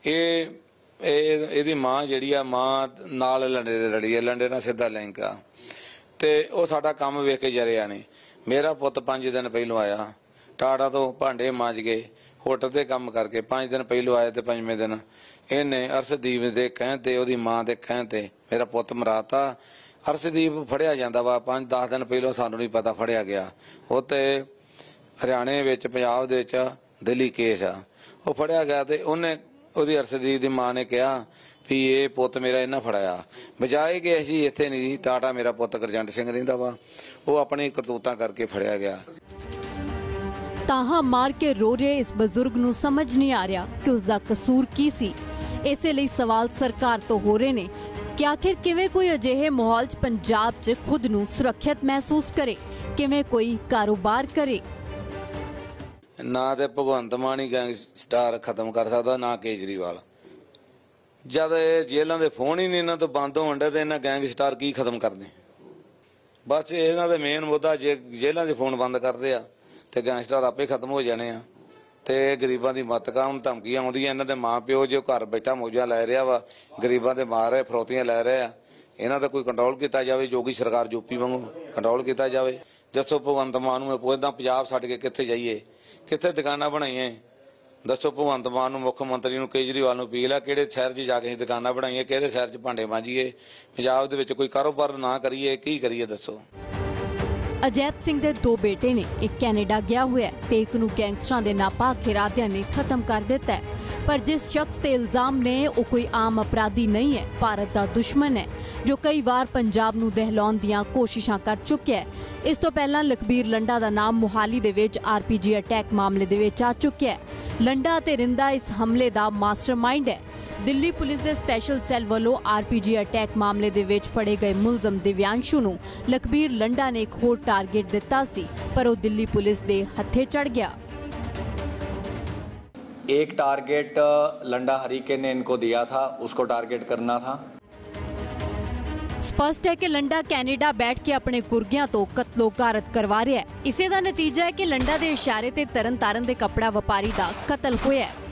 ਇਹਦੀ ਮਾਂ ਜਿਹੜੀ ਆ, ਮਾਂ ਨਾਲ ਲੰਡੇ ਦੇ ਲੜੀ ਹੈ, ਲੰਡੇ ਨਾਲ ਸਿੱਧਾ ਲਿੰਕ ਆ। ਤੇ ਉਹ ਸਾਡਾ ਕੰਮ ਵੇਖ ਕੇ ਜਰਿਆ ਨੇ। ਮੇਰਾ ਪੁੱਤ 5 ਦਿਨ ਪਹਿਲੋਂ ਆਇਆ ਟਾਟਾ ਤੋਂ, ਭਾਂਡੇ ਮਾਂਜ ਕੇ ਹੋਟਲ ਤੇ ਕੰਮ ਕਰਕੇ 5 ਦਿਨ ਪਹਿਲੋਂ ਆਇਆ ਤੇ 5ਵੇਂ ਦਿਨ ਇਹਨੇ ਅਰਸ਼ਦੀਪ ਦੇ ਕਹਿਣ ਤੇ, ਉਹਦੀ ਮਾਂ ਦੇ ਕਹਿਣ ਤੇ ਮੇਰਾ ਪੁੱਤ ਮਰਾਤਾ। ਅਰਸ਼ਦੀਪ ਫੜਿਆ ਜਾਂਦਾ ਵਾ 5-10 ਦਿਨ ਪਹਿਲੋਂ, ਸਾਨੂੰ ਨਹੀਂ ਪਤਾ ਫੜਿਆ ਗਿਆ। ਉਹ ਤੇ ਹਰਿਆਣੇ ਵਿੱਚ, ਪੰਜਾਬ ਦੇ ਵਿੱਚ ਦਿੱਲੀ ਕੇਸ ਆ। ਉਹ ਫੜਿਆ ਗਿਆ ਤੇ ਉਹਦੀ ਅਰਸ਼ਦੀਪ ਦੀ ਮਾਂ ਨੇ ਕਿਹਾ ਵੀ ਇਹ ਪੁੱਤ ਮੇਰਾ ਇਹਨਾਂ ਫੜਾਇਆ, ਬਜਾਏ ਕਿ ਅਸੀਂ ਇੱਥੇ ਨਹੀਂ, ਟਾਟਾ ਮੇਰਾ ਪੁੱਤ ਗਰਜੰਟ ਸਿੰਘ ਰਹਿੰਦਾ ਵਾ, ਉਹ ਆਪਣੀ ਕਰਤੂਤਾਂ ਕਰਕੇ ਫੜਿਆ ਗਿਆ। ਤਾਹਾ ਮਾਰ ਕੇ ਰੋ ਰਹੇ ਇਸ ਬਜ਼ੁਰਗ ਨੂੰ ਸਮਝ ਨਹੀਂ ਆ ਰਿਹਾ ਕਿ ਉਸ ਦਾ ਕਸੂਰ ਕੀ ਸੀ। ਇਸੇ ਲਈ ਸਵਾਲ ਸਰਕਾਰ ਤੋਂ ਹੋ ਰਹੇ ਨੇ ਕਿ ਆਖਿਰ ਕਿਵੇਂ ਕੋਈ ਅਜਿਹੇ ਮਾਹੌਲ 'ਚ ਪੰਜਾਬ 'ਚ ਖੁਦ ਨੂੰ ਸੁਰੱਖਿਅਤ ਮਹਿਸੂਸ ਕਰੇ, ਕਿਵੇਂ ਕੋਈ ਕਾਰੋਬਾਰ ਕਰੇ। ਨਾ ਤੇ ਭਗਵੰਤ ਮਾਨ ਹੀ ਗੈਂਗਸਟਰ ਖਤਮ ਕਰ ਸਕਦਾ, ਨਾ ਕੇਜਰੀਵਾਲ। ਜਦ ਇਹ ਜੇਲ੍ਹਾਂ ਦੇ ਫੋਨ ਹੀ ਨਹੀਂ ਇਹਨਾਂ ਤੋਂ ਬੰਦ ਹੋਣ ਡੇ ਤੇ ਇਹਨਾਂ ਗੈਂਗਸਟਰ ਕੀ ਖਤਮ ਕਰਦੇ? ਬਸ ਇਹਨਾਂ ਦੇ ਮੇਨ ਮੁੱਦਾ, ਜੇ ਜੇਲ੍ਹਾਂ ਦੇ ਫੋਨ ਬੰਦ ਕਰਦੇ ਆ ਤੇ ਗੈਂਗਸਟਰ ਆਪੇ ਖਤਮ ਹੋ ਜਾਣੇ ਆ। ਤੇ ਗਰੀਬਾਂ ਦੀ ਮੱਤ ਕਾਮ ਧਮਕੀਆਂ ਆਉਂਦੀਆਂ, ਇਹਨਾਂ ਦੇ ਮਾਂ ਪਿਓ ਜੋ ਘਰ ਬੈਠਾ ਮੌਜਾਂ ਲੈ ਰਿਹਾ ਵਾ, ਗਰੀਬਾਂ ਦੇ ਮਾਰ ਰਹੇ, ਫਰੋਤੀਆਂ ਲੈ ਰਹੇ ਆ, ਇਹਨਾਂ ਦਾ ਕੋਈ ਕੰਟਰੋਲ ਕੀਤਾ ਜਾਵੇ। ਜੋਗੀ ਸਰਕਾਰ ਯੂਪੀ ਵਾਂਗੂ ਕੰਟਰੋਲ ਕੀਤਾ ਜਾਵੇ। ਦੱਸੋ ਭਗਵੰਤ ਮਾਨ ਨੂੰ ਮੈਂ ਪੁੱਛਦਾ, ਪੰਜਾਬ ਛੱਡ ਕੇ ਕਿੱਥੇ ਜਾਈਏ, ਕਿੱਥੇ ਦੁਕਾਨਾਂ ਬਣਾਈਏ? ਦੱਸੋ ਭਗਵੰਤ ਮਾਨ ਨੂੰ, ਮੁੱਖ ਮੰਤਰੀ ਨੂੰ, ਕੇਜਰੀਵਾਲ ਨੂੰ ਅਪੀਲ ਆ, ਕਿਹੜੇ ਸ਼ਹਿਰ 'ਚ ਜਾ ਕੇ ਅਸੀਂ ਦੁਕਾਨਾਂ ਬਣਾਈਏ, ਕਿਹੜੇ ਸ਼ਹਿਰ 'ਚ ਭਾਂਡੇ ਮਾਂਜੀਏ? ਪੰਜਾਬ ਦੇ ਵਿੱਚ ਕੋਈ ਕਾਰੋਬਾਰ ਨਾ ਕਰੀਏ, ਕੀ ਕਰੀਏ ਦੱਸੋ? ਅਜੈਬ ਸਿੰਘ ਦੇ 2 ਬੇਟੇ ਨੇ, ਇੱਕ ਕੈਨੇਡਾ ਗਿਆ ਹੋਇਆ ਤੇ ਇੱਕ ਨੂੰ ਗੈਂਗਸਟਰਾਂ ਦੇ ਨਾਪਾਕ ਇਰਾਦਿਆਂ ਨੇ ਖਤਮ ਕਰ ਦਿੱਤਾ ਹੈ। ਪਰ ਜਿਸ ਸ਼ਖਸ ਤੇ ਇਲਜ਼ਾਮ ਨੇ ਉਹ ਕੋਈ ਆਮ ਅਪਰਾਧੀ ਨਹੀਂ ਹੈ, ਭਾਰਤ ਦਾ ਦੁਸ਼ਮਣ ਹੈ ਜੋ ਕਈ ਵਾਰ ਪੰਜਾਬ ਨੂੰ ਦਹਿਲਾਉਣ ਦੀਆਂ ਕੋਸ਼ਿਸ਼ਾਂ ਕਰ ਚੁੱਕਿਆ ਹੈ। ਇਸ ਤੋਂ ਪਹਿਲਾਂ ਲਖਬੀਰ ਲੰਡਾ ਦਾ ਨਾਮ ਮੁਹਾਲੀ ਦੇ ਵਿੱਚ RPG ਅਟੈਕ ਮਾਮਲੇ ਦੇ ਵਿੱਚ ਆ ਚੁੱਕਿਆ ਹੈ। ਲੰਡਾ ਤੇ ਰਿੰਦਾ ਇਸ ਹਮਲੇ ਦਾ ਮਾਸਟਰਮਾਈਂਡ ਹੈ। ਦਿੱਲੀ ਪੁਲਿਸ ਦੇ ਸਪੈਸ਼ਲ ਸੈੱਲ ਵੱਲੋਂ RPG ਅਟੈਕ ਮਾਮਲੇ ਦੇ ਵਿੱਚ ਫੜੇ ਗਏ ਮੁਲਜ਼ਮ ਦਿਵਿਆਂਸ਼ੂ ਨੂੰ ਲਖਬੀਰ ਲੰਡਾ ਨੇ ਇੱਕ ਹੋਰ टारगेट दिता सी, पर वो दिल्ली पुलिस दे हत्थे चढ़ गया। एक टारगेट लंडा हरीके ने इनको दिया था, उसको टारगेट करना था। स्पष्ट है कि लंडा कैनेडा बैठ के अपने गुर्गियां तो कत्लो गारत करवा रहा है। इसे दा नतीजा है कि लंडा दे इशारे ते तरन तारण दे कपड़ा व्यापारी दा कतल होया है।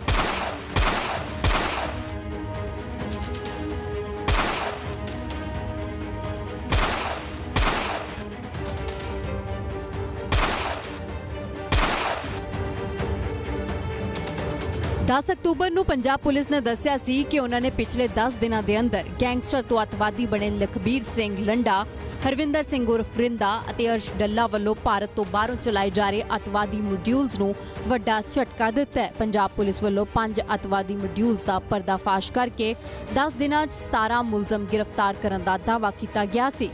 10 ਅਕਤੂਬਰ ਨੂੰ ਪੰਜਾਬ ਪੁਲਿਸ ਨੇ ਦੱਸਿਆ ਸੀ ਕਿ ਉਹਨਾਂ ਨੇ ਪਿਛਲੇ 10 ਦਿਨਾਂ ਦੇ ਅੰਦਰ ਗੈਂਗਸਟਰ ਤੋਂ ਅਤਵਾਦੀ ਬਣੇ ਲਖਬੀਰ ਸਿੰਘ ਲੰਡਾ, ਹਰਵਿੰਦਰ ਸਿੰਘ ਉਰਫ ਰਿੰਦਾ ਅਤੇ ਅਰਸ਼ ਡੱਲਾ ਵੱਲੋਂ ਭਾਰਤ ਤੋਂ ਬਾਹਰੋਂ ਚਲਾਏ ਜਾ ਰਹੇ ਅਤਵਾਦੀ ਮੋਡਿਊਲਸ ਨੂੰ ਵੱਡਾ ਝਟਕਾ ਦਿੱਤਾ ਹੈ। ਪੰਜਾਬ ਪੁਲਿਸ ਵੱਲੋਂ 5 ਅਤਵਾਦੀ ਮੋਡਿਊਲਸ ਦਾ ਪਰਦਾਫਾਸ਼ ਕਰਕੇ 10 ਦਿਨਾਂ 'ਚ 17 ਮੁਲਜ਼ਮ ਗ੍ਰਿਫਤਾਰ ਕਰਨ ਦਾ ਦਾਅਵਾ ਕੀਤਾ ਗਿਆ ਸੀ।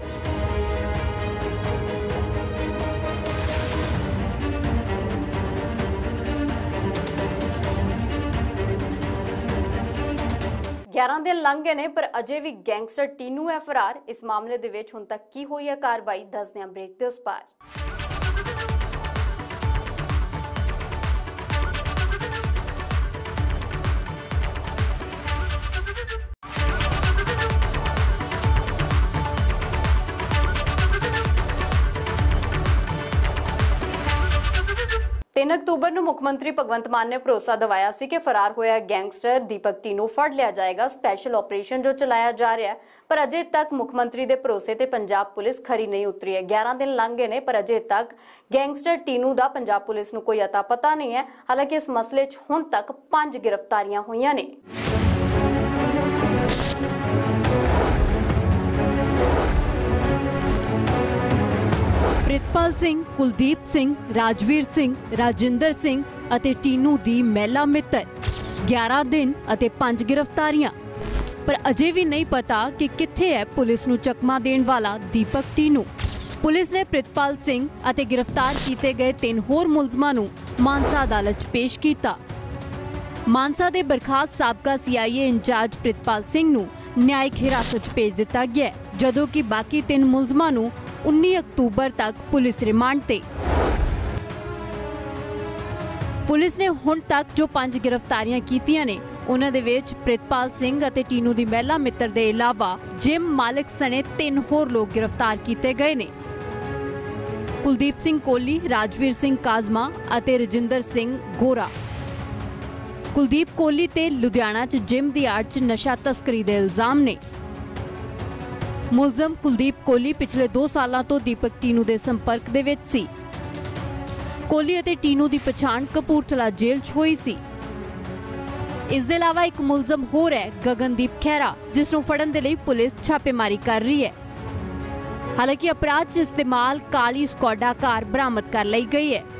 दिन लंघ गए ने पर अजे भी गैंगस्टर टीनू है फरार। इस मामले दे विच हुण तक की हुई है कार्रवाई, दसदे हां ब्रेक दे उस पार। 3 ਅਕਤੂਬਰ ਨੂੰ ਮੁੱਖ ਮੰਤਰੀ ਭਗਵੰਤ ਮਾਨ ਨੇ ਭਰੋਸਾ ਦਿਵਾਇਆ ਸੀ ਕਿ ਫਰਾਰ ਹੋਇਆ ਗੈਂਗਸਟਰ ਦੀਪਕ ਟੀ ਨੂੰ ਫੜ ਲਿਆ ਜਾਏਗਾ। ਸਪੈਸ਼ਲ ਆਪਰੇਸ਼ਨ ਜੋ ਚਲਾਇਆ ਜਾ ਰਿਹਾ ਹੈ, ਪਰ ਅਜੇ ਤੱਕ ਮੁੱਖ ਮੰਤਰੀ ਦੇ ਭਰੋਸੇ ਤੇ ਪੰਜਾਬ ਪੁਲਿਸ ਖਰੀ ਨਹੀਂ ਉਤਰੀ ਹੈ। 11 ਦਿਨ ਲੰਘ ਗਏ ਨੇ, ਪਰ ਅਜੇ ਤੱਕ ਗੈਂਗਸਟਰ ਟੀਨੂ ਦਾ ਪੰਜਾਬ ਪੁਲਿਸ ਨੂੰ ਕੋਈ ਅਤਾ ਪਤਾ ਨਹੀਂ ਹੈ। ਹਾਲਾਂਕਿ ਇਸ ਮਸਲੇ 'ਚ ਹੁਣ ਤੱਕ 5 ਗ੍ਰਿਫਤਾਰੀਆਂ ਹੋਈਆਂ ਨੇ। ਪ੍ਰਿਤਪਾਲ ਸਿੰਘ, ਕੁਲਦੀਪ ਸਿੰਘ, ਰਾਜਵੀਰ ਸਿੰਘ, ਰਾਜਿੰਦਰ ਸਿੰਘ ਅਤੇ ਟੀਨੂ ਦੀ ਮਹਿਲਾ ਮਿੱਤਰ। 11 ਦਿਨ ਅਤੇ 5 ਗ੍ਰਿਫਤਾਰੀਆਂ, ਪਰ ਅਜੇ ਵੀ ਨਹੀਂ ਪਤਾ ਕਿ ਕਿੱਥੇ ਹੈ ਪੁਲਿਸ ਨੂੰ ਚਕਮਾ ਦੇਣ ਵਾਲਾ ਦੀਪਕ ਟੀਨੂ। ਪੁਲਿਸ ਨੇ ਪ੍ਰਿਤਪਾਲ ਸਿੰਘ ਅਤੇ ਗ੍ਰਿਫਤਾਰ ਕੀਤੇ ਗਏ 3 ਹੋਰ ਮੁਲਜ਼ਮਾਂ ਨੂੰ ਮਾਨਸਾ ਅਦਾਲਤ 'ਚ ਪੇਸ਼ ਕੀਤਾ। ਮਾਨਸਾ ਦੇ ਬਰਖਾਸਤ ਸਾਬਕਾ CIA ਇੰਚਾਰਜ ਪ੍ਰਿਤਪਾਲ ਸਿੰਘ ਨੂੰ ਨਿਆਇਕ ਹਿਰਾਸਤ 'ਚ ਭੇਜ ਦਿੱਤਾ ਗਿਆ, ਜਦੋਂ ਕਿ ਬਾਕੀ 3 ਮੁਲਜ਼ਮਾਂ ਨੂੰ 19 ਅਕਤੂਬਰ ਤੱਕ ਪੁਲਿਸ ਰਿਮਾਂਡ ਤੇ। ਪੁਲਿਸ ਨੇ ਹੁਣ ਤੱਕ ਜੋ 5 ਗ੍ਰਿਫਤਾਰੀਆਂ ਕੀਤੀਆਂ ਨੇ, ਉਹਨਾਂ ਦੇ ਵਿੱਚ ਪ੍ਰਿਤਪਾਲ ਸਿੰਘ ਅਤੇ ਟੀਨੂ ਦੀ ਮਹਿਲਾ ਮਿੱਤਰ ਦੇ ਇਲਾਵਾ ਜਿਮ ਮਾਲਕ ਸਣੇ 3 ਹੋਰ ਲੋਕ ਗ੍ਰਿਫਤਾਰ ਕੀਤੇ ਗਏ ਨੇ। ਕੁਲਦੀਪ ਸਿੰਘ ਕੋਹਲੀ, ਰਾਜਵੀਰ ਸਿੰਘ ਕਾਜ਼ਮਾ ਅਤੇ ਰਜਿੰਦਰ ਸਿੰਘ ਗੋਰਾ। ਕੁਲਦੀਪ ਕੋਹਲੀ ਤੇ ਲੁਧਿਆਣਾ 'ਚ ਜਿਮ ਦੀ ਆੜ 'ਚ ਨਸ਼ਾ ਤਸਕਰੀ ਦੇ ਇਲਜ਼ਾਮ ਨੇ। ਮੁਲਜ਼ਮ ਕੁਲਦੀਪ ਕੋਹਲੀ ਪਿਛਲੇ 2 ਸਾਲਾਂ ਤੋਂ ਦੀਪਕ ਟੀਨੂ ਦੇ ਸੰਪਰਕ ਦੇ ਵਿੱਚ ਸੀ। ਕੋਹਲੀ ਅਤੇ ਟੀਨੂ ਦੀ ਪਛਾਣ ਕਪੂਰਥਲਾ ਜੇਲ੍ਹ 'ਚ ਹੋਈ ਸੀ। ਇਸ ਦੇ ਇਲਾਵਾ ਇੱਕ ਮੁਲਜ਼ਮ ਹੋਰ ਹੈ, ਗਗਨਦੀਪ ਖਹਿਰਾ, ਜਿਸ ਨੂੰ ਫੜਨ ਦੇ ਲਈ ਪੁਲਿਸ ਛਾਪੇਮਾਰੀ ਕਰ ਰਹੀ ਹੈ। ਹਾਲਾਂਕਿ ਅਪਰਾਧ 'ਚ ਇਸਤੇਮਾਲ ਕਾਲੀ ਸਕੋਡਾ ਕਾਰ ਬਰਾਮਦ ਕਰ ਲਈ ਗਈ ਹੈ।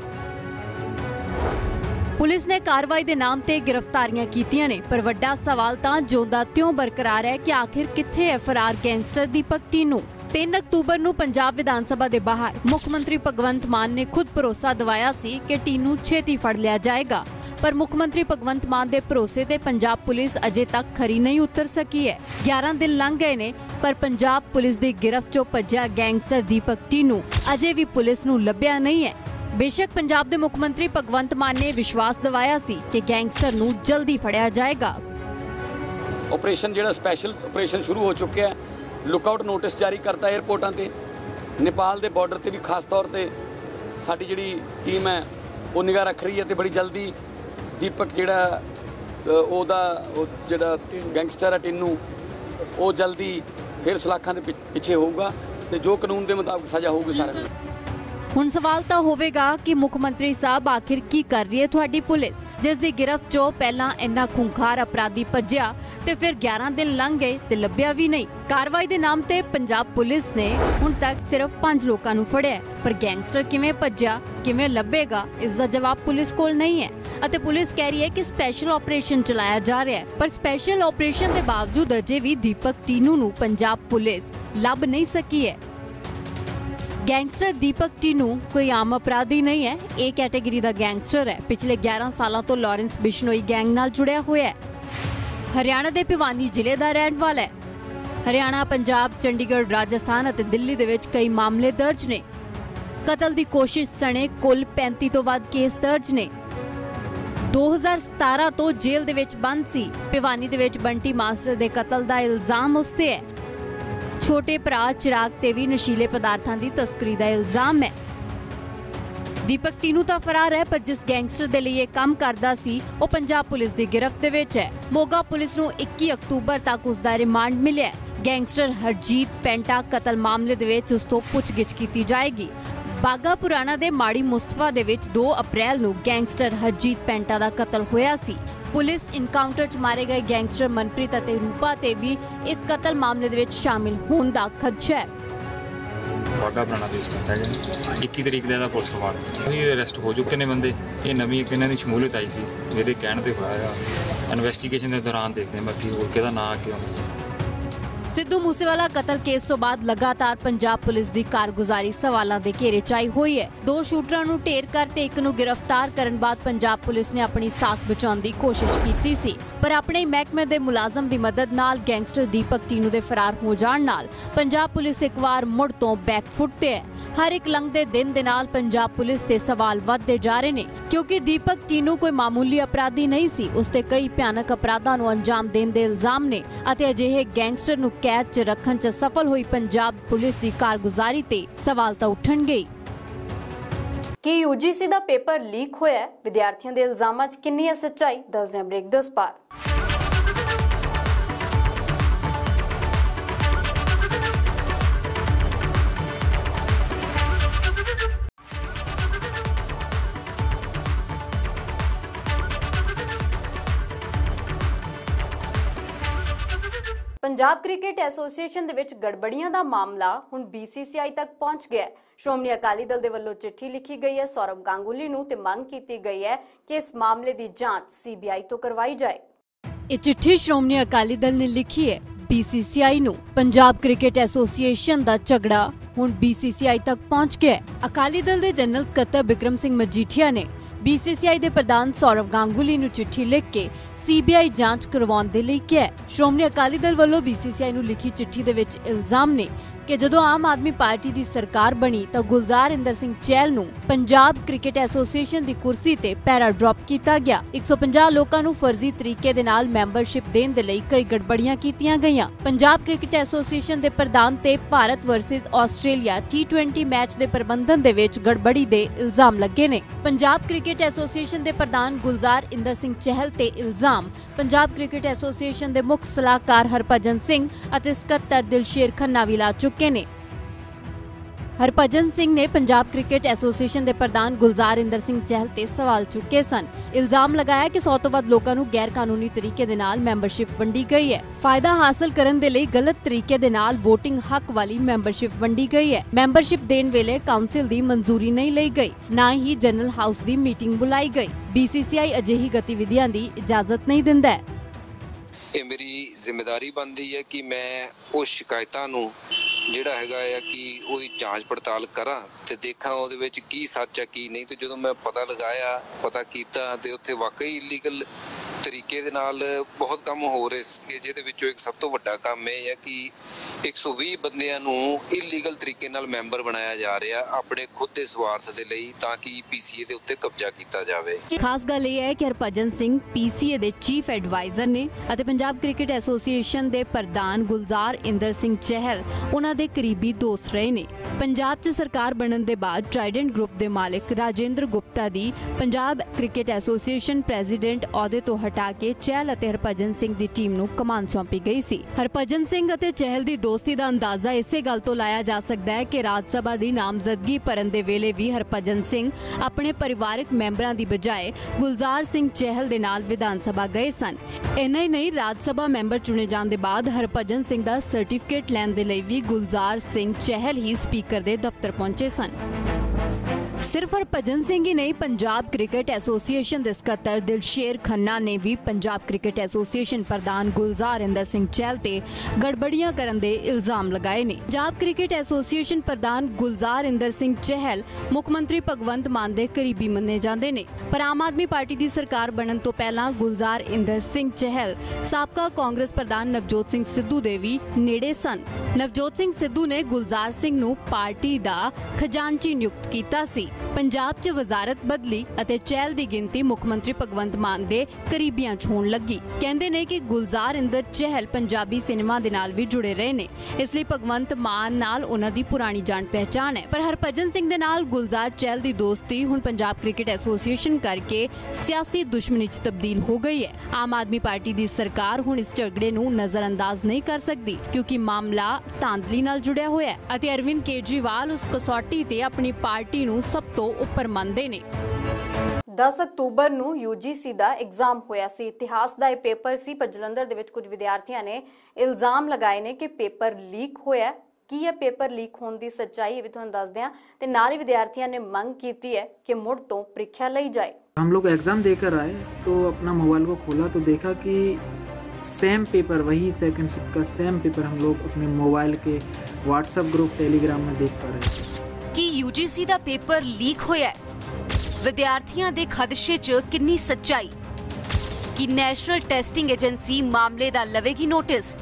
ਪੁਲਿਸ ਨੇ ਕਾਰਵਾਈ ਦੇ ਨਾਮ ਤੇ ਗ੍ਰਿਫਤਾਰੀਆਂ ਕੀਤੀਆਂ ਨੇ, ਪਰ ਵੱਡਾ ਸਵਾਲ ਤਾਂ ਜਿਉਂਦਾ ਤਿਉਂ ਬਰਕਰਾਰ ਹੈ ਕਿ ਆਖਿਰ ਕਿੱਥੇ ਹੈ ਫਰਾਰ ਗੈਂਗਸਟਰ ਦੀਪਕ ਟੀਨੂ। 3 ਅਕਤੂਬਰ ਨੂੰ ਪੰਜਾਬ ਵਿਧਾਨ ਸਭਾ ਦੇ ਬਾਹਰ ਮੁੱਖ ਮੰਤਰੀ ਭਗਵੰਤ ਮਾਨ ਨੇ ਖੁਦ ਭਰੋਸਾ ਦਿਵਾਇਆ ਸੀ ਕਿ ਟੀਨੂ ਛੇਤੀ ਫੜ ਲਿਆ ਜਾਏਗਾ, ਪਰ ਮੁੱਖ ਮੰਤਰੀ ਭਗਵੰਤ ਮਾਨ ਦੇ ਭਰੋਸੇ ਤੇ ਪੰਜਾਬ ਪੁਲਿਸ ਅਜੇ ਤੱਕ ਖਰੀ ਨਹੀਂ ਉਤਰ ਸਕੀ ਹੈ। 11 ਦਿਨ ਲੰਘ ਗਏ ਨੇ, ਪਰ ਪੰਜਾਬ ਪੁਲਿਸ ਦੀ ਗਿਰਫਤ 'ਚੋਂ ਭੱਜਿਆ ਗੈਂਗਸਟਰ ਦੀਪਕ ਟੀਨੂ ਅਜੇ ਵੀ ਪੁਲਿਸ ਨੂੰ ਲੱਭਿਆ ਨਹੀਂ ਹੈ। ਬੇਸ਼ੱਕ ਪੰਜਾਬ ਦੇ ਮੁੱਖ ਮੰਤਰੀ ਭਗਵੰਤ ਮਾਨ ਨੇ ਵਿਸ਼ਵਾਸ ਦਿਵਾਇਆ ਸੀ ਕਿ ਗੈਂਗਸਟਰ ਨੂੰ ਜਲਦੀ ਫੜਿਆ ਜਾਏਗਾ। ਆਪਰੇਸ਼ਨ ਜਿਹੜਾ ਸਪੈਸ਼ਲ ਆਪਰੇਸ਼ਨ ਸ਼ੁਰੂ ਹੋ ਚੁੱਕਿਆ ਹੈ। ਲੁੱਕਆਊਟ ਨੋਟਿਸ ਜਾਰੀ ਕਰਤਾ 에ਅਰਪੋਰਟਾਂ ਤੇ, ਨੇਪਾਲ ਦੇ ਬਾਰਡਰ ਤੇ ਵੀ ਖਾਸ ਤੌਰ ਤੇ ਸਾਡੀ ਜਿਹੜੀ ਟੀਮ ਹੈ ਉਹ ਨਿਗਾਹ ਰੱਖ ਰਹੀ ਹੈ ਤੇ ਬੜੀ ਜਲਦੀ ਦੀਪਕ ਜਿਹੜਾ ਜਿਹੜਾ ਗੈਂਗਸਟਰ ਹੈ ਟੀਨੂ, ਉਹ ਜਲਦੀ ਫਿਰ ਸਲਾਖਾਂ ਦੇ ਪਿੱਛੇ ਹੋਊਗਾ ਤੇ ਜੋ ਕਾਨੂੰਨ ਦੇ ਮੁਤਾਬਕ ਸਜ਼ਾ ਹੋਊਗੀ ਸਾਰਿਆਂ ਨੂੰ। ਹੁਣ ਸਵਾਲ ਤਾਂ ਹੋਵੇਗਾ ਕਿ ਮੁੱਖ ਮੰਤਰੀ ਸਾਹਿਬ ਆਖਿਰ ਕੀ ਕਰ ਰਹੀ ਹੈ ਤੁਹਾਡੀ ਪੁਲਿਸ, ਜਿਸ ਦੀ ਗਿਰਫਤ 'ਚੋਂ ਪਹਿਲਾਂ ਇੰਨਾ ਖੂੰਖਾਰ ਅਪਰਾਧੀ ਭੱਜਿਆ ਤੇ ਫਿਰ 11 ਦਿਨ ਲੰਘ ਗਏ ਤੇ ਲੱਭਿਆ ਵੀ ਨਹੀਂ। ਕਾਰਵਾਈ ਦੇ ਨਾਮ ਤੇ ਪੰਜਾਬ ਪੁਲਿਸ ਨੇ ਹੁਣ ਤੱਕ ਸਿਰਫ 5 ਲੋਕਾਂ ਨੂੰ ਫੜਿਆ, ਪਰ ਗੈਂਗਸਟਰ ਕਿਵੇਂ ਭੱਜਿਆ, ਕਿਵੇਂ ਲੱਭੇਗਾ, ਇਸ ਦਾ ਜਵਾਬ ਪੁਲਿਸ ਕੋਲ ਨਹੀਂ ਹੈ। ਅਤੇ ਪੁਲਿਸ ਕਹਿ ਰਹੀ ਹੈ ਕਿ ਸਪੈਸ਼ਲ ਆਪਰੇਸ਼ਨ ਚਲਾਇਆ ਜਾ ਰਿਹਾ ਹੈ, ਪਰ ਸਪੈਸ਼ਲ ਆਪਰੇਸ਼ਨ ਦੇ ਬਾਵਜੂਦ ਅਜੇ ਵੀ ਦੀਪਕ ਟੀਨੂ ਨੂੰ ਪੰਜਾਬ ਪੁਲਿਸ ਲੱਭ ਨਹੀਂ ਸਕੀ ਹੈ। ਗੈਂਗਸਟਰ ਦੀਪਕ ਟੀਨੂ ਕੋਈ ਆਮ ਅਪਰਾਧੀ ਨਹੀਂ ਹੈ, ਇਹ ਕੈਟੇਗਰੀ ਦਾ ਗੈਂਗਸਟਰ ਹੈ। ਪਿਛਲੇ 11 ਸਾਲਾਂ ਤੋਂ ਲਾਰੈਂਸ ਬਿਸ਼ਨੋਈ ਗੈਂਗ ਨਾਲ ਜੁੜਿਆ ਹੋਇਆ ਹੈ। ਹਰਿਆਣਾ ਦੇ ਭਿਵਾਨੀ ਜ਼ਿਲ੍ਹੇ ਦਾ ਰਹਿਣ ਵਾਲਾ ਹੈ। ਹਰਿਆਣਾ, ਪੰਜਾਬ, ਚੰਡੀਗੜ੍ਹ, ਰਾਜਸਥਾਨ ਅਤੇ ਦਿੱਲੀ ਦੇ ਵਿੱਚ ਕਈ ਮਾਮਲੇ ਦਰਜ ਨੇ। ਕਤਲ ਦੀ ਕੋਸ਼ਿਸ਼ ਸਣੇ ਕੁੱਲ 35 ਤੋਂ ਵੱਧ ਕੇਸ ਦਰਜ ਨੇ। 2017 ਤੋਂ ਜੇਲ੍ਹ ਦੇ ਵਿੱਚ ਬੰਦ ਸੀ। ਭਿਵਾਨੀ ਦੇ ਵਿੱਚ ਬੰਟੀ ਮਾਸਟਰ ਦੇ ਕਤਲ ਦਾ ਇਲਜ਼ਾਮ ਉਸ ਤੇ ਹੈ। ਛੋਟੇ ਭਰਾ ਚਿਰਾਗ ਤੇ ਵੀ ਨਸ਼ੀਲੇ ਪਦਾਰਥਾਂ ਦੀ ਤਸਕਰੀ ਦਾ ਇਲਜ਼ਾਮ ਹੈ। ਦੀਪਕ ਟੀਨੂ ਤਾਂ ਫਰਾਰ ਹੈ, ਪਰ ਜਿਸ ਗੈਂਗਸਟਰ ਦੇ ਲਈ ਇਹ ਕੰਮ ਕਰਦਾ ਸੀ ਉਹ ਪੰਜਾਬ ਪੁਲਿਸ ਦੀ ਗਿਰਫਤ ਦੇ ਵਿੱਚ ਹੈ। ਮੋਗਾ ਪੁਲਿਸ ਨੂੰ 21 ਅਕਤੂਬਰ ਤੱਕ ਉਸ ਦਾ ਰਿਮਾਂਡ ਮਿਲਿਆ। ਗੈਂਗਸਟਰ ਹਰਜੀਤ ਪੈਂਟਾ ਕਤਲ ਮਾਮਲੇ ਦੇ ਵਿੱਚ ਉਸ ਤੋਂ ਪੁੱਛਗਿੱਛ ਕੀਤੀ ਜਾਏਗੀ। ਬਾਗਾ ਪੁਰਾਣਾ ਦੇ ਮਾੜੀ ਮੁਸਤਫਾ ਦੇ ਵਿੱਚ 2 ਅਪ੍ਰੈਲ ਨੂੰ ਗੈਂਗਸਟਰ ਹਰਜੀਤ ਪੈਂਟਾ ਦਾ ਕਤਲ ਹੋਇਆ ਸੀ। ਪੁਲਿਸ ਇਨਕਾਊਂਟਰ 'ਚ ਮਾਰੇ ਗਏ ਗੈਂਗਸਟਰ ਮਨਪ੍ਰੀਤ ਅਤੇ ਰੂਪਾ ਤੇ ਵੀ ਇਸ ਕਤਲ ਮਾਮਲੇ ਦੇ ਵਿੱਚ ਸ਼ਾਮਿਲ ਹੋਣ ਦਾ ਖਦਸ਼ਾ ਹੈ। ਬਾਗਾ ਪੁਰਾਣਾ ਕੇਸ ਕੀਤਾ ਗਿਆ 21 ਤਰੀਕ ਦਾ ਪੁਲਿਸ ਰਿਮਾਂਡ। ਇਹ ਅਰੈਸਟ ਹੋ ਚੁੱਕੇ ਨੇ ਬੰਦੇ। ਇਹ ਨਵੀਂ ਇੱਕ ਇਹਨਾਂ ਦੀ ਸ਼ਮੂਲੀਅਤ ਆਈ ਸੀ, ਇਹਦੇ ਕਹਿਣ ਤੇ ਹੋਇਆ ਆ। ਇਨਵੈਸਟੀਗੇਸ਼ਨ ਦੇ ਦੌਰਾਨ ਦੇਖਦੇ ਹਾਂ ਬਾਕੀ ਹੋਰ ਕਿਹਦਾ ਨਾਂ ਅੱਗੇ ਆਉਂਦਾ। ਸਿੱਧੂ ਮੂਸੇਵਾਲਾ ਕਤਲ ਕੇਸ ਤੋਂ ਬਾਅਦ ਲਗਾਤਾਰ ਪੰਜਾਬ ਪੁਲਿਸ ਦੀ ਕਾਰਗੁਜ਼ਾਰੀ ਸਵਾਲਾਂ ਦੇ ਘੇਰੇ 'ਚ ਆਈ ਹੋਈ ਹੈ। 2 ਸ਼ੂਟਰਾਂ ਨੂੰ ਢੇਰ ਕਰ ਤੇ ਇੱਕ ਨੂੰ ਗ੍ਰਿਫਤਾਰ ਕਰਨ ਬਾਅਦ ਪੰਜਾਬ ਪੁਲਿਸ ਨੇ ਆਪਣੀ ਸਾਖ ਬਚਾਉਣ ਦੀ ਕੋਸ਼ਿਸ਼ ਕੀਤੀ ਸੀ, ਪਰ ਆਪਣੇ ਮਹਿਕਮੇ ਦੇ ਮੁਲਾਜ਼ਮ ਦੀ ਮਦਦ ਨਾਲ ਗੈਂਗਸਟਰ ਦੀਪਕ ਟੀਨੂ ਦੇ ਫਰਾਰ ਹੋ ਜਾਣ ਨਾਲ ਪੰਜਾਬ ਪੁਲਿਸ ਇੱਕ ਵਾਰ ਮੁੜ ਤੋਂ ਬੈਕਫੁੱਟ ਤੇ ਹੈ। ਹਰ ਇੱਕ ਲੰਘਦੇ ਦਿਨ ਦੇ ਨਾਲ ਪੰਜਾਬ ਪੁਲਿਸ ਤੇ ਸਵਾਲ ਵੱਧਦੇ ਜਾ ਰਹੇ ਨੇ, ਕਿਉਂਕਿ ਦੀਪਕ ਟੀਨੂ ਕੋਈ ਮਾਮੂਲੀ ਅਪਰਾਧੀ ਨਹੀਂ ਸੀ। ਉਸ ਤੇ ਕਈ ਭਿਆਨਕ ਅਪਰਾਧਾਂ ਨੂੰ ਅੰਜਾਮ ਦੇਣ ਦੇ ਇਲਜ਼ਾਮ ਨੇ ਅਤੇ ਅਜਿਹੇ ਗੈਂਗਸਟਰ ਨੂੰ ਕੈਦ 'ਚ ਰੱਖਣ 'ਚ ਸਫਲ ਹੋਈ ਪੰਜਾਬ ਪੁਲਿਸ ਦੀ ਕਾਰਗੁਜ਼ਾਰੀ ਤੇ ਸਵਾਲ ਤਾਂ ਉੱਠਣਗੇ। ਕੀ UGC ਦਾ ਪੇਪਰ ਲੀਕ ਹੋਇਆ? ਵਿਦਿਆਰਥੀਆਂ ਦੇ ਇਲਜ਼ਾਮਾਂ 'ਚ ਕਿੰਨੀ ਹੈ ਸੱਚਾਈ? ਦੱਸਦੇ ਹਾਂ ਬ੍ਰੇਕ ਦੇ ਪਾਰ। ਪੰਜਾਬ ਕ੍ਰਿਕਟ ਐਸੋਸੀਏਸ਼ਨ ਦੇ ਵਿੱਚ ਗੜਬੜੀਆਂ ਦਾ ਮਾਮਲਾ ਹੁਣ BCCI ਤੱਕ ਪਹੁੰਚ ਗਿਆ ਹੈ। ਸ਼੍ਰੋਮਣੀ ਅਕਾਲੀ ਦਲ ਦੇ ਵੱਲੋਂ ਚਿੱਠੀ ਲਿਖੀ ਗਈ ਹੈ ਸੌਰਵ ਗਾਂਗੁਲੀ ਨੂੰ ਤੇ ਮੰਗ ਕੀਤੀ ਗਈ ਹੈ ਕਿ ਇਸ ਮਾਮਲੇ ਦੀ ਜਾਂਚ CBI ਤੋਂ ਕਰਵਾਈ ਜਾਏ। ਇਹ ਚਿੱਠੀ ਸ਼੍ਰੋਮਣੀ ਅਕਾਲੀ ਦਲ ਨੇ ਲਿਖੀ ਹੈ BCCI ਨੂੰ। ਪੰਜਾਬ ਕ੍ਰਿਕਟ ਐਸੋਸੀਏਸ਼ਨ ਦਾ ਝਗੜਾ ਹੁਣ BCCI ਤੱਕ ਪਹੁੰਚ ਗਿਆ ਹੈ। ਅਕਾਲੀ ਦਲ ਦੇ ਜਨਰਲ ਸਕੱਤਰ ਬਿਕਰਮ ਸਿੰਘ ਮਜੀਠੀਆ ਨੇ BCCI ਦੇ ਪ੍ਰਧਾਨ ਸੌਰਵ ਗਾਂਗੁਲੀ ਨੂੰ ਚਿੱਠੀ ਲਿਖ ਕੇ CBI ਜਾਂਚ ਕਰਵਾਉਣ ਦੇ ਲਈ ਕਿਹਾ। ਸ਼੍ਰੋਮਣੀ ਅਕਾਲੀ ਦਲ ਵੱਲੋਂ BCCI ਨੂੰ ਲਿਖੀ ਚਿੱਠੀ ਦੇ ਵਿੱਚ ਇਲਜ਼ਾਮ ਨੇ ਕਿ ਜਦੋਂ ਆਮ ਆਦਮੀ ਪਾਰਟੀ ਦੀ ਸਰਕਾਰ ਬਣੀ ਤਾਂ ਗੁਲਜ਼ਾਰ ਇੰਦਰ ਸਿੰਘ ਚਹਿਲ ਨੂੰ ਪੰਜਾਬ ਕ੍ਰਿਕਟ ਐਸੋਸੀਏਸ਼ਨ ਦੀ ਕੁਰਸੀ ਤੇ ਪੈਰਾ ਡ੍ਰੌਪ ਕੀਤਾ ਗਿਆ। 150 ਲੋਕਾਂ ਨੂੰ ਫਰਜ਼ੀ ਤਰੀਕੇ ਦੇ ਨਾਲ ਮੈਂਬਰਸ਼ਿਪ ਦੇਣ ਦੇ ਲਈ ਕਈ ਗੜਬੜੀਆਂ ਕੀਤੀਆਂ ਗਈਆਂ। ਪੰਜਾਬ ਕ੍ਰਿਕਟ ਐਸੋਸੀਏਸ਼ਨ ਦੇ ਪ੍ਰਧਾਨ ਤੇ Bharat versus Australia T20 match ਦੇ ਪ੍ਰਬੰਧਨ ਦੇ ਵਿੱਚ ਗੜਬੜੀ ਦੇ ਇਲਜ਼ਾਮ ਲੱਗੇ ਨੇ। ਪੰਜਾਬ ਕ੍ਰਿਕਟ ਐਸੋਸੀਏਸ਼ਨ ਦੇ ਪ੍ਰਧਾਨ ਗੁਲਜ਼ਾਰ ਇੰਦਰ ਸਿੰਘ ਚਹਿਲ ਤੇ ਇਲਜ਼ਾਮ ਪੰਜਾਬ ਕ੍ਰਿਕਟ ਐਸੋਸੀਏਸ਼ਨ ਦੇ ਮੁੱਖ ਸਲਾਹਕਾਰ ਹਰਭਜਨ ਸਿੰਘ ਅਤੇ ਸਕੱਤਰ ਦਿਲਸ਼ੇਰ ਖੰਨਾ ਵੀ ਲਾ ਚੁੱਕੇ ਨੇ। ਹਰਭਜਨ ਸਿੰਘ ਨੇ ਪੰਜਾਬ ਕ੍ਰਿਕਟ ਐਸੋਸੀਏਸ਼ਨ ਦੇ ਪ੍ਰਧਾਨ ਗੁਲਜ਼ਾਰ ਇੰਦਰ ਸਿੰਘ ਚਹਿਲ ਤੇ ਸਵਾਲ ਚੁੱਕੇ ਸਨ। ਇਲਜ਼ਾਮ ਲਗਾਇਆ ਕਿ 100 ਤੋਂ ਵੱਧ ਲੋਕਾਂ ਨੂੰ ਗੈਰ ਕਾਨੂੰਨੀ ਤਰੀਕੇ ਦੇ ਨਾਲ ਮੈਂਬਰਸ਼ਿਪ ਵੰਡੀ ਗਈ ਹੈ। ਫਾਇਦਾ ਹਾਸਲ ਕਰਨ ਦੇ ਲਈ ਗਲਤ ਤਰੀਕੇ ਦੇ ਨਾਲ VOTING ਹੱਕ ਵਾਲੀ ਮੈਂਬਰਸ਼ਿਪ ਵੰਡੀ ਗਈ ਹੈ। ਮੈਂਬਰਸ਼ਿਪ ਦੇਣ ਵੇਲੇ ਕਾਉਂਸਲ ਦੀ ਮਨਜ਼ੂਰੀ ਨਹੀਂ ਲਈ ਗਈ, ਨਾ ਹੀ ਜਨਰਲ ਹਾਊਸ ਦੀ ਮੀਟਿੰਗ ਬੁਲਾਈ ਗਈ। BCCI ਅਜਿਹੀ ਗਤੀਵਿਧੀਆਂ ਦੀ ਇਜਾਜ਼ਤ ਨਹੀਂ ਦਿੰਦਾ ਹੈ। ਇਹ ਮੇਰੀ ਜ਼ਿੰਮੇਵਾਰੀ ਬਣਦੀ ਹੈ ਕਿ ਮੈਂ ਉਹ ਸ਼ਿਕਾਇਤਾਂ ਨੂੰ ਜਿਹੜਾ ਹੈਗਾ ਆ ਕਿ ਉਹਦੀ ਜਾਂਚ ਪੜਤਾਲ ਕਰਾਂ ਤੇ ਦੇਖਾਂ ਉਹਦੇ ਵਿੱਚ ਕੀ ਸੱਚ ਹੈ ਕੀ ਨਹੀਂ। ਤੇ ਜਦੋਂ ਮੈਂ ਪਤਾ ਕੀਤਾ ਤੇ ਉੱਥੇ ਵਾਕਈ ਇਲੀਗਲ ਤਰੀਕੇ ਦੇ ਨਾਲ ਬਹੁਤ ਕੰਮ ਹੋ ਰਹੇ ਸੀ, ਜਿਹਦੇ ਵਿੱਚੋਂ ਇੱਕ ਸਭ ਤੋਂ ਵੱਡਾ ਕੰਮ ਇਹ ਹੈ ਕਿ 120 ਬੰਦਿਆਂ ਨੂੰ ਇਲੀਗਲ ਤਰੀਕੇ ਨਾਲ ਮੈਂਬਰ ਬਣਾਇਆ ਜਾ ਰਿਹਾ ਆਪਣੇ ਖੁਦ ਦੇ ਸਵਾਰਥ ਦੇ ਲਈ, ਤਾਂ ਕਿ PCA ਦੇ ਉੱਤੇ ਕਬਜ਼ਾ ਕੀਤਾ ਜਾਵੇ। ਖਾਸ ਗੱਲ ਇਹ ਹੈ ਕਿ ਹਰਭਜਨ ਸਿੰਘ PCA ਦੇ ਚੀਫ ਐਡਵਾਈਜ਼ਰ ਨੇ ਅਤੇ ਪੰਜਾਬ ਕ੍ਰਿਕਟ ਐਸੋਸੀਏਸ਼ਨ ਦੇ ਪ੍ਰਧਾਨ ਗੁਲਜ਼ਾਰ ਇੰਦਰ ਸਿੰਘ ਚਹਿਲ ਉਹਨਾਂ ਦੇ ਕਰੀਬੀ ਦੋਸਤ ਰਹੇ ਨੇ। ਪੰਜਾਬ 'ਚ ਸਰਕਾਰ ਬਣਨ ਦੇ ਬਾਅਦ ਟ੍ਰਾਈਡੈਂਟ ਗਰੁੱਪ ਦੇ ਮਾਲਕ ਰਾਜੇਂਦਰ ਗੁਪਤਾ ਦੀ ਪੰਜਾਬ ਕ੍ਰਿਕਟ ਐਸੋਸੀਏਸ਼ਨ ਪ੍ਰੈਜ਼ੀਡੈਂਟ ਅਹੁਦੇ ਤੋਂ ਹਟਾ ਕੇ ਚਹਿਲ ਅਤੇ ਹਰਭਜਨ ਸਿੰਘ ਦੀ ਟੀਮ ਨੂੰ ਕਮਾਨ ਸੌਂਪੀ ਗਈ ਸੀ। ਹਰਭਜਨ ਸਿੰਘ ਅਤੇ ਚਹਿਲ ਦੀ ਦੋਸਤੀ ਦਾ ਅੰਦਾਜ਼ਾ ਇਸੇ ਗੱਲ ਤੋਂ ਲਾਇਆ ਜਾ ਸਕਦਾ ਹੈ ਕਿ ਰਾਜ ਸਭਾ ਦੀ ਨਾਮਜ਼ਦਗੀ ਭਰਨ ਦੇ ਵੇਲੇ ਵੀ ਹਰਭਜਨ ਸਿੰਘ ਆਪਣੇ ਪਰਿਵਾਰਕ ਮੈਂਬਰਾਂ ਦੀ ਬਜਾਏ ਗੁਲਜ਼ਾਰ ਸਿੰਘ ਚਹਿਲ ਦੇ ਨਾਲ ਵਿਧਾਨ ਸਭਾ ਗਏ ਸਨ। ਇੰਨਾ ਹੀ ਨਹੀਂ, ਰਾਜ ਸਭਾ ਮੈਂਬਰ ਚੁਣੇ ਜਾਣ ਦੇ ਬਾਅਦ ਹਰਭਜਨ ਸਿੰਘ ਦਾ ਸਰਟੀਫਿਕੇਟ ਲੈਣ ਦੇ ਲਈ ਵੀ ਗੁਲਜ਼ਾਰ ਸਿੰਘ ਚਹਿਲ ਹੀ ਸਪੀਕਰ ਦੇ ਦਫ਼ਤਰ ਪਹੁੰਚੇ ਸਨ। ਸਿਰਫ ਹਰਭਜਨ ਸਿੰਘ ਹੀ ਨਹੀਂ, ਪੰਜਾਬ ਕ੍ਰਿਕਟ ਐਸੋਸੀਏਸ਼ਨ ਦੇ ਸਕੱਤਰ ਦਿਲਸ਼ੇਰ ਖੰਨਾ ਨੇ ਵੀ ਪੰਜਾਬ ਕ੍ਰਿਕਟ ਐਸੋਸੀਏਸ਼ਨ ਪ੍ਰਧਾਨ ਗੁਲਜ਼ਾਰ ਇੰਦਰ ਸਿੰਘ ਚਹਿਲ ਤੇ ਗੜਬੜੀਆਂ ਕਰਨ ਦੇ ਇਲਜ਼ਾਮ ਲਗਾਏ ਨੇ। ਪੰਜਾਬ ਕ੍ਰਿਕਟ ਐਸੋਸੀਏਸ਼ਨ ਪ੍ਰਧਾਨ ਗੁਲਜ਼ਾਰ ਇੰਦਰ ਸਿੰਘ ਚਹਿਲ ਮੁੱਖ ਮੰਤਰੀ ਭਗਵੰਤ ਮਾਨ ਦੇ ਕਰੀਬੀ ਮੰਨੇ ਜਾਂਦੇ ਨੇ, ਪਰ ਆਮ ਆਦਮੀ ਪਾਰਟੀ ਦੀ ਸਰਕਾਰ ਬਣਨ ਤੋਂ ਪਹਿਲਾਂ ਗੁਲਜ਼ਾਰ ਇੰਦਰ ਸਿੰਘ ਚਹਿਲ ਸਾਬਕਾ ਕਾਂਗਰਸ ਪ੍ਰਧਾਨ ਨਵਜੋਤ ਸਿੰਘ ਸਿੱਧੂ ਦੇ ਵੀ ਨੇੜੇ ਸਨ। ਨਵਜੋਤ ਸਿੰਘ ਸਿੱਧੂ ਨੇ ਗੁਲਜ਼ਾਰ ਸਿੰਘ ਨੂੰ ਪਾਰਟੀ ਦਾ ਖਜ਼ਾਨਚੀ ਨਿਯੁਕਤ ਕੀਤਾ ਸੀ। ਪੰਜਾਬ 'ਚ ਵਜ਼ਾਰਤ ਬਦਲੀ ਅਤੇ ਚਹਿਲ ਦੀ ਗਿਣਤੀ ਮੁੱਖ ਮੰਤਰੀ ਭਗਵੰਤ ਮਾਨ ਦੇ ਕਰੀਬੀਆਂ 'ਚ ਹੋਣ ਲੱਗੀ। ਕਹਿੰਦੇ ਨੇ ਕਿ ਗੁਲਜ਼ਾਰ ਇੰਦਰ ਚਹਿਲ ਪੰਜਾਬੀ ਸਿਨੇਮਾ ਦੇ ਨਾਲ ਵੀ ਜੁੜੇ ਰਹੇ ਨੇ, ਇਸ ਲਈ ਭਗਵੰਤ ਮਾਨ ਨਾਲ ਉਹਨਾਂ ਦੀ ਪੁਰਾਣੀ ਜਾਣ ਪਹਿਚਾਣ ਹੈ। ਪਰ ਹਰਭਜਨ ਸਿੰਘ ਦੇ ਨਾਲ ਗੁਲਜ਼ਾਰ ਚਹਿਲ ਦੀ ਦੋਸਤੀ ਹੁਣ ਪੰਜਾਬ ਕ੍ਰਿਕਟ ਐਸੋਸੀਏਸ਼ਨ ਕਰਕੇ ਸਿਆਸੀ ਦੁਸ਼ਮਣੀ 'ਚ ਤਬਦੀਲ ਹੋ ਗਈ ਹੈ। ਆਮ ਆਦਮੀ ਪਾਰਟੀ ਦੀ ਸਰਕਾਰ ਹੁਣ ਇਸ ਝਗੜੇ ਨੂੰ ਨਜ਼ਰਅੰਦਾਜ਼ ਨਹੀਂ ਕਰ ਸਕਦੀ, ਕਿਉਂਕਿ ਮਾਮਲਾ ਧਾਂਦਲੀ ਨਾਲ ਜੁੜਿਆ ਹੋਇਆ ਹੈ ਅਤੇ ਅਰਵਿੰਦ ਕੇਜਰੀਵਾਲ ਉਸ ਕਸੌਟੀ ਤੇ ਆਪਣੀ ਪਾਰਟੀ ਨੂੰ ਸਭ ਤੋਂ ਉੱਪਰ ਮੰਨਦੇ ਨੇ। 10 ਅਕਤੂਬਰ ਨੂੰ UGC ਦਾ ਐਗਜ਼ਾਮ ਹੋਇਆ ਸੀ। ਇਤਿਹਾਸ ਦਾ ਇਹ ਪੇਪਰ ਸੀ, ਪਰ ਜਲੰਧਰ ਦੇ ਵਿੱਚ ਕੁਝ ਵਿਦਿਆਰਥੀਆਂ ਨੇ ਇਲਜ਼ਾਮ ਲਗਾਏ ਨੇ ਕਿ ਪੇਪਰ ਲੀਕ ਹੋਇਆ। ਕੀ ਹੈ ਪੇਪਰ ਲੀਕ ਹੋਣ ਦੀ ਸੱਚਾਈ, ਇਹ ਵੀ ਤੁਹਾਨੂੰ ਦੱਸਦੇ ਹਾਂ ਤੇ ਨਾਲ ਹੀ ਵਿਦਿਆਰਥੀਆਂ ਨੇ ਮੰਗ ਕੀਤੀ ਹੈ ਕਿ ਮੁੜ ਤੋਂ ਪ੍ਰੀਖਿਆ ਲਈ ਜਾਏ। हम लोग एग्जाम देकर आए तो अपना मोबाइल को खोला तो देखा कि सेम पेपर, वही सेकंड शिफ्ट का सेम पेपर हम लोग अपने मोबाइल के व्हाट्सएप ग्रुप टेलीग्राम में देख पा रहे थे। कि UGC ਦਾ ਪੇਪਰ ਲੀਕ ਹੋਇਆ, ਵਿਦਿਆਰਥੀਆਂ ਦੇ ਖਦਸ਼ੇ 'ਚ ਕਿੰਨੀ ਸੱਚਾਈ, ਕਿ ਨੈਸ਼ਨਲ ਟੈਸਟਿੰਗ ਏਜੰਸੀ ਮਾਮਲੇ ਦਾ ਲਵੇਗੀ ਨੋਟਿਸ।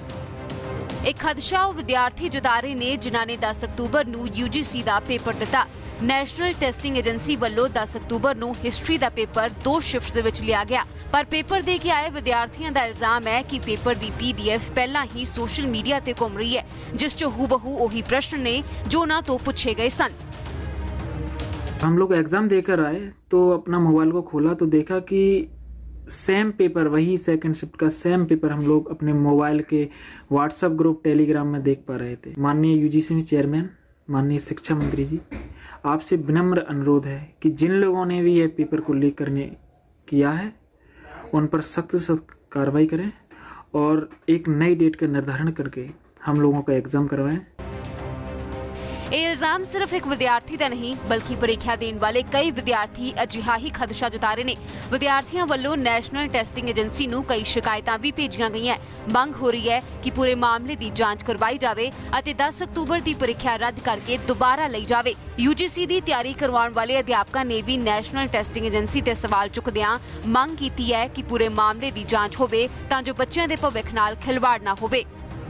ਇਹ ਖਦਸ਼ਾ ਉਹ ਵਿਦਿਆਰਥੀ ਜਤਾ ਰਹੇ ਨੇ ਜਿਨ੍ਹਾਂ ਨੇ 10 ਅਕਤੂਬਰ ਨੂੰ UGC ਦਾ ਪੇਪਰ ਦਿੱਤਾ। ਨੈਸ਼ਨਲ ਟੈਸਟਿੰਗ ਏਜੰਸੀ ਵੱਲੋਂ 10 ਅਕਤੂਬਰ ਨੂੰ ਹਿਸਟਰੀ ਦਾ ਪੇਪਰ 2 ਸ਼ਿਫਟਸ ਦੇ ਵਿੱਚ ਲਿਆ ਗਿਆ, ਪਰ ਪੇਪਰ ਦੇ ਕੇ ਆਏ ਵਿਦਿਆਰਥੀਆਂ ਦਾ ਇਲਜ਼ਾਮ ਹੈ ਕਿ ਪੇਪਰ ਦੀ PDF ਪਹਿਲਾਂ ਹੀ ਸੋਸ਼ਲ ਮੀਡੀਆ ਤੇ ਘੁੰਮ ਰਹੀ ਹੈ, ਜਿਸ 'ਚ ਹੂਬਹੂ ਉਹੀ ਪ੍ਰਸ਼ਨ ਨੇ ਜੋ ਉਹਨਾਂ ਤੋਂ ਪੁੱਛੇ ਗਏ ਸਨ। हम लोग एग्ज़ाम देकर आए तो अपना मोबाइल को खोला तो देखा कि सेम पेपर, वही सेकंड शिफ्ट का सेम पेपर हम लोग अपने मोबाइल के व्हाट्सएप ग्रुप टेलीग्राम में देख पा रहे थे। माननीय यूजीसी चेयरमैन, माननीय शिक्षा मंत्री जी, आपसे विनम्र अनुरोध है कि जिन लोगों ने भी यह पेपर को लीक करने किया है उन पर सख्त से सख्त कार्रवाई करें और एक नई डेट का निर्धारण करके हम लोगों का एग्जाम करवाएं। ਇਹ ਇਲਜ਼ਾਮ ਸਿਰਫ ਇੱਕ ਵਿਦਿਆਰਥੀ ਦਾ ਨਹੀਂ ਬਲਕਿ ਪ੍ਰੀਖਿਆ ਦੇਣ ਵਾਲੇ ਕਈ ਵਿਦਿਆਰਥੀ ਅਜਿਹਾ ਹੀ ਖਦਸ਼ਾ ਜਤਾ ਰਹੇ ਨੇ। ਵਿਦਿਆਰਥੀਆਂ ਵੱਲੋਂ ਨੈਸ਼ਨਲ ਟੈਸਟਿੰਗ ਏਜੰਸੀ ਨੂੰ ਕਈ ਸ਼ਿਕਾਇਤਾਂ ਵੀ ਭੇਜੀਆਂ ਗਈਆਂ। ਮੰਗ ਹੋ ਰਹੀ ਹੈ ਕਿ ਪੂਰੇ ਮਾਮਲੇ ਦੀ ਜਾਂਚ ਕਰਵਾਈ ਜਾਵੇ ਅਤੇ 10 ਅਕਤੂਬਰ ਦੀ ਪ੍ਰੀਖਿਆ ਰੱਦ ਕਰਕੇ ਦੁਬਾਰਾ ਲਈ ਜਾਵੇ। ਯੂਜੀਸੀ ਦੀ ਤਿਆਰੀ ਕਰਵਾਉਣ ਵਾਲੇ ਅਧਿਆਪਕਾਂ ਨੇ ਵੀ ਨੈਸ਼ਨਲ ਟੈਸਟਿੰਗ ਏਜੰਸੀ ਤੇ ਸਵਾਲ ਚੁੱਕਦਿਆਂ ਮੰਗ ਕੀਤੀ ਹੈ ਕਿ ਪੂਰੇ ਮਾਮਲੇ ਦੀ ਜਾਂਚ ਹੋਵੇ ਤਾਂ ਜੋ ਬੱਚਿਆਂ ਦੇ ਭਵਿੱਖ ਨਾਲ ਖਿਲਵਾੜ ਨਾ ਹੋਵੇ।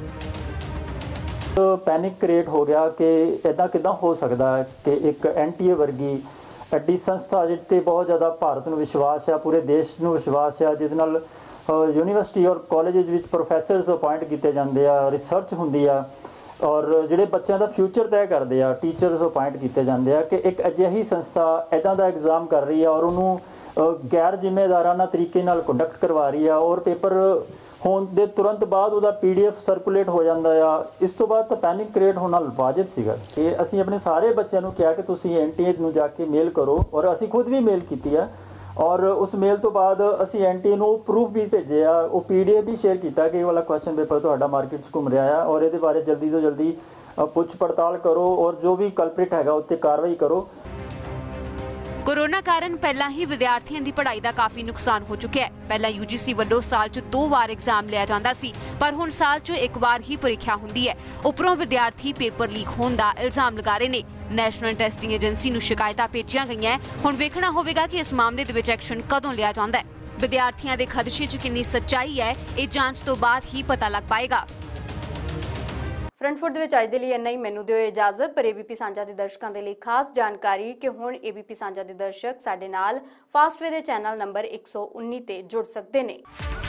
ਪੈਨਿਕ ਕ੍ਰੀਏਟ ਹੋ ਗਿਆ ਕਿ ਇਦਾਂ ਕਿਦਾਂ ਹੋ ਸਕਦਾ ਹੈ ਕਿ ਇੱਕ ਐਨਟੀਏ ਵਰਗੀ ਐਡੀ ਸੰਸਥਾ ਜਿਹਦੇ ਤੇ ਬਹੁਤ ਜ਼ਿਆਦਾ ਭਾਰਤ ਨੂੰ ਵਿਸ਼ਵਾਸ ਹੈ, ਪੂਰੇ ਦੇਸ਼ ਨੂੰ ਵਿਸ਼ਵਾਸ ਹੈ, ਜਿਹਦੇ ਨਾਲ ਯੂਨੀਵਰਸਿਟੀ ਔਰ ਕਾਲਜਿਸ ਵਿੱਚ ਪ੍ਰੋਫੈਸਰਸ ਅਪਾਇੰਟ ਕੀਤੇ ਜਾਂਦੇ ਆ, ਰਿਸਰਚ ਹੁੰਦੀ ਆ ਔਰ ਜਿਹੜੇ ਬੱਚਿਆਂ ਦਾ ਫਿਊਚਰ ਤੈਅ ਕਰਦੇ ਆ ਟੀਚਰਸ ਅਪਾਇੰਟ ਕੀਤੇ ਜਾਂਦੇ ਆ ਕਿ ਇੱਕ ਅਜਿਹੀ ਸੰਸਥਾ ਇਦਾਂ ਦਾ ਐਗਜ਼ਾਮ ਕਰ ਰਹੀ ਆ ਔਰ ਉਹਨੂੰ ਗੈਰ ਜ਼ਿੰਮੇਦਾਰਾਨਾ ਤਰੀਕੇ ਨਾਲ ਕੰਡਕਟ ਕਰਵਾ ਰਹੀ ਆ ਔਰ ਪੇਪਰ ਹੋਣ ਦੇ ਤੁਰੰਤ ਬਾਅਦ ਉਹਦਾ PDF ਸਰਕੂਲੇਟ ਹੋ ਜਾਂਦਾ ਆ। ਇਸ ਤੋਂ ਬਾਅਦ ਤਾਂ ਪੈਨਿਕ ਕ੍ਰੀਏਟ ਹੋਣਾ ਵਾਜਿਬ ਸੀਗਾ। ਇਹ ਅਸੀਂ ਆਪਣੇ ਸਾਰੇ ਬੱਚਿਆਂ ਨੂੰ ਕਿਹਾ ਕਿ ਤੁਸੀਂ NTA ਨੂੰ ਜਾ ਕੇ ਮੇਲ ਕਰੋ ਔਰ ਅਸੀਂ ਖੁਦ ਵੀ ਮੇਲ ਕੀਤੀ ਆ ਔਰ ਉਸ ਮੇਲ ਤੋਂ ਬਾਅਦ ਅਸੀਂ NTA ਨੂੰ ਪ੍ਰੂਫ ਵੀ ਭੇਜੇ ਆ, ਉਹ PDF ਵੀ ਸ਼ੇਅਰ ਕੀਤਾ ਕਿ ਇਹ ਵਾਲਾ ਕੁਐਸਚਨ ਪੇਪਰ ਤੁਹਾਡਾ ਮਾਰਕੀਟ 'ਚ ਘੁੰਮ ਰਿਹਾ ਆ ਔਰ ਇਹਦੇ ਬਾਰੇ ਜਲਦੀ ਤੋਂ ਜਲਦੀ ਪੁੱਛ ਪੜਤਾਲ ਕਰੋ ਔਰ ਜੋ ਵੀ ਕਲਪ੍ਰਿਟ ਹੈਗਾ ਉੱਤੇ ਕਾਰਵਾਈ ਕਰੋ। ਕੋਰੋਨਾ ਕਾਰਨ ਪਹਿਲਾਂ ਹੀ ਵਿਦਿਆਰਥੀਆਂ ਦੀ ਪੜ੍ਹਾਈ ਦਾ ਕਾਫੀ ਨੁਕਸਾਨ ਹੋ ਚੁੱਕਿਆ ਹੈ। ਪਹਿਲਾਂ ਯੂਜੀਸੀ ਵੱਲੋਂ ਸਾਲ 'ਚ 2 ਵਾਰ ਐਗਜ਼ਾਮ ਲਿਆ ਜਾਂਦਾ ਸੀ ਪਰ ਹੁਣ ਸਾਲ 'ਚ 1 ਵਾਰ ਹੀ ਪ੍ਰੀਖਿਆ ਹੁੰਦੀ ਹੈ। ਉੱਪਰੋਂ ਵਿਦਿਆਰਥੀ ਪੇਪਰ ਲੀਕ ਹੋਣ ਦਾ ਇਲਜ਼ਾਮ ਲਗਾ ਰਹੇ ਨੇ। ਨੈਸ਼ਨਲ ਟੈਸਟਿੰਗ ਏਜੰਸੀ ਨੂੰ ਸ਼ਿਕਾਇਤਾਂ ਭੇਜੀਆਂ ਗਈਆਂ। ਹੁਣ ਵੇਖਣਾ ਹੋਵੇਗਾ ਕਿ ਇਸ ਮਾਮਲੇ ਦੇ ਵਿੱਚ ਐਕਸ਼ਨ ਕਦੋਂ ਲਿਆ ਜਾਂਦਾ ਹੈ। ਵਿਦਿਆਰਥੀਆਂ ਦੇ ਖਦਸ਼ੇ 'ਚ ਕਿੰਨੀ ਸੱਚਾਈ ਹੈ ਇਹ ਜਾਂਚ ਤੋਂ ਬਾਅਦ ਹੀ ਪਤਾ ਲੱਗ ਪਾਏਗਾ। ਫਰੰਟਫੁੱਟ ਦੇ ਵਿੱਚ ਅੱਜ ਦੇ ਲਈ ਇੰਨਾ ਹੀ। ਮੈਨੂੰ ਦਿਓ ਇਜਾਜ਼ਤ। ਪਰ ABP ਸਾਂਝਾ ਦੇ ਦਰਸ਼ਕਾਂ ਦੇ ਲਈ ਖਾਸ ਜਾਣਕਾਰੀ ਕਿ ਹੁਣ ABP ਸਾਂਝਾ ਦੇ ਦਰਸ਼ਕ ਸਾਡੇ ਨਾਲ ਫਾਸਟਵੇ ਦੇ ਚੈਨਲ ਨੰਬਰ 119 ਤੇ ਜੁੜ ਸਕਦੇ ਨੇ।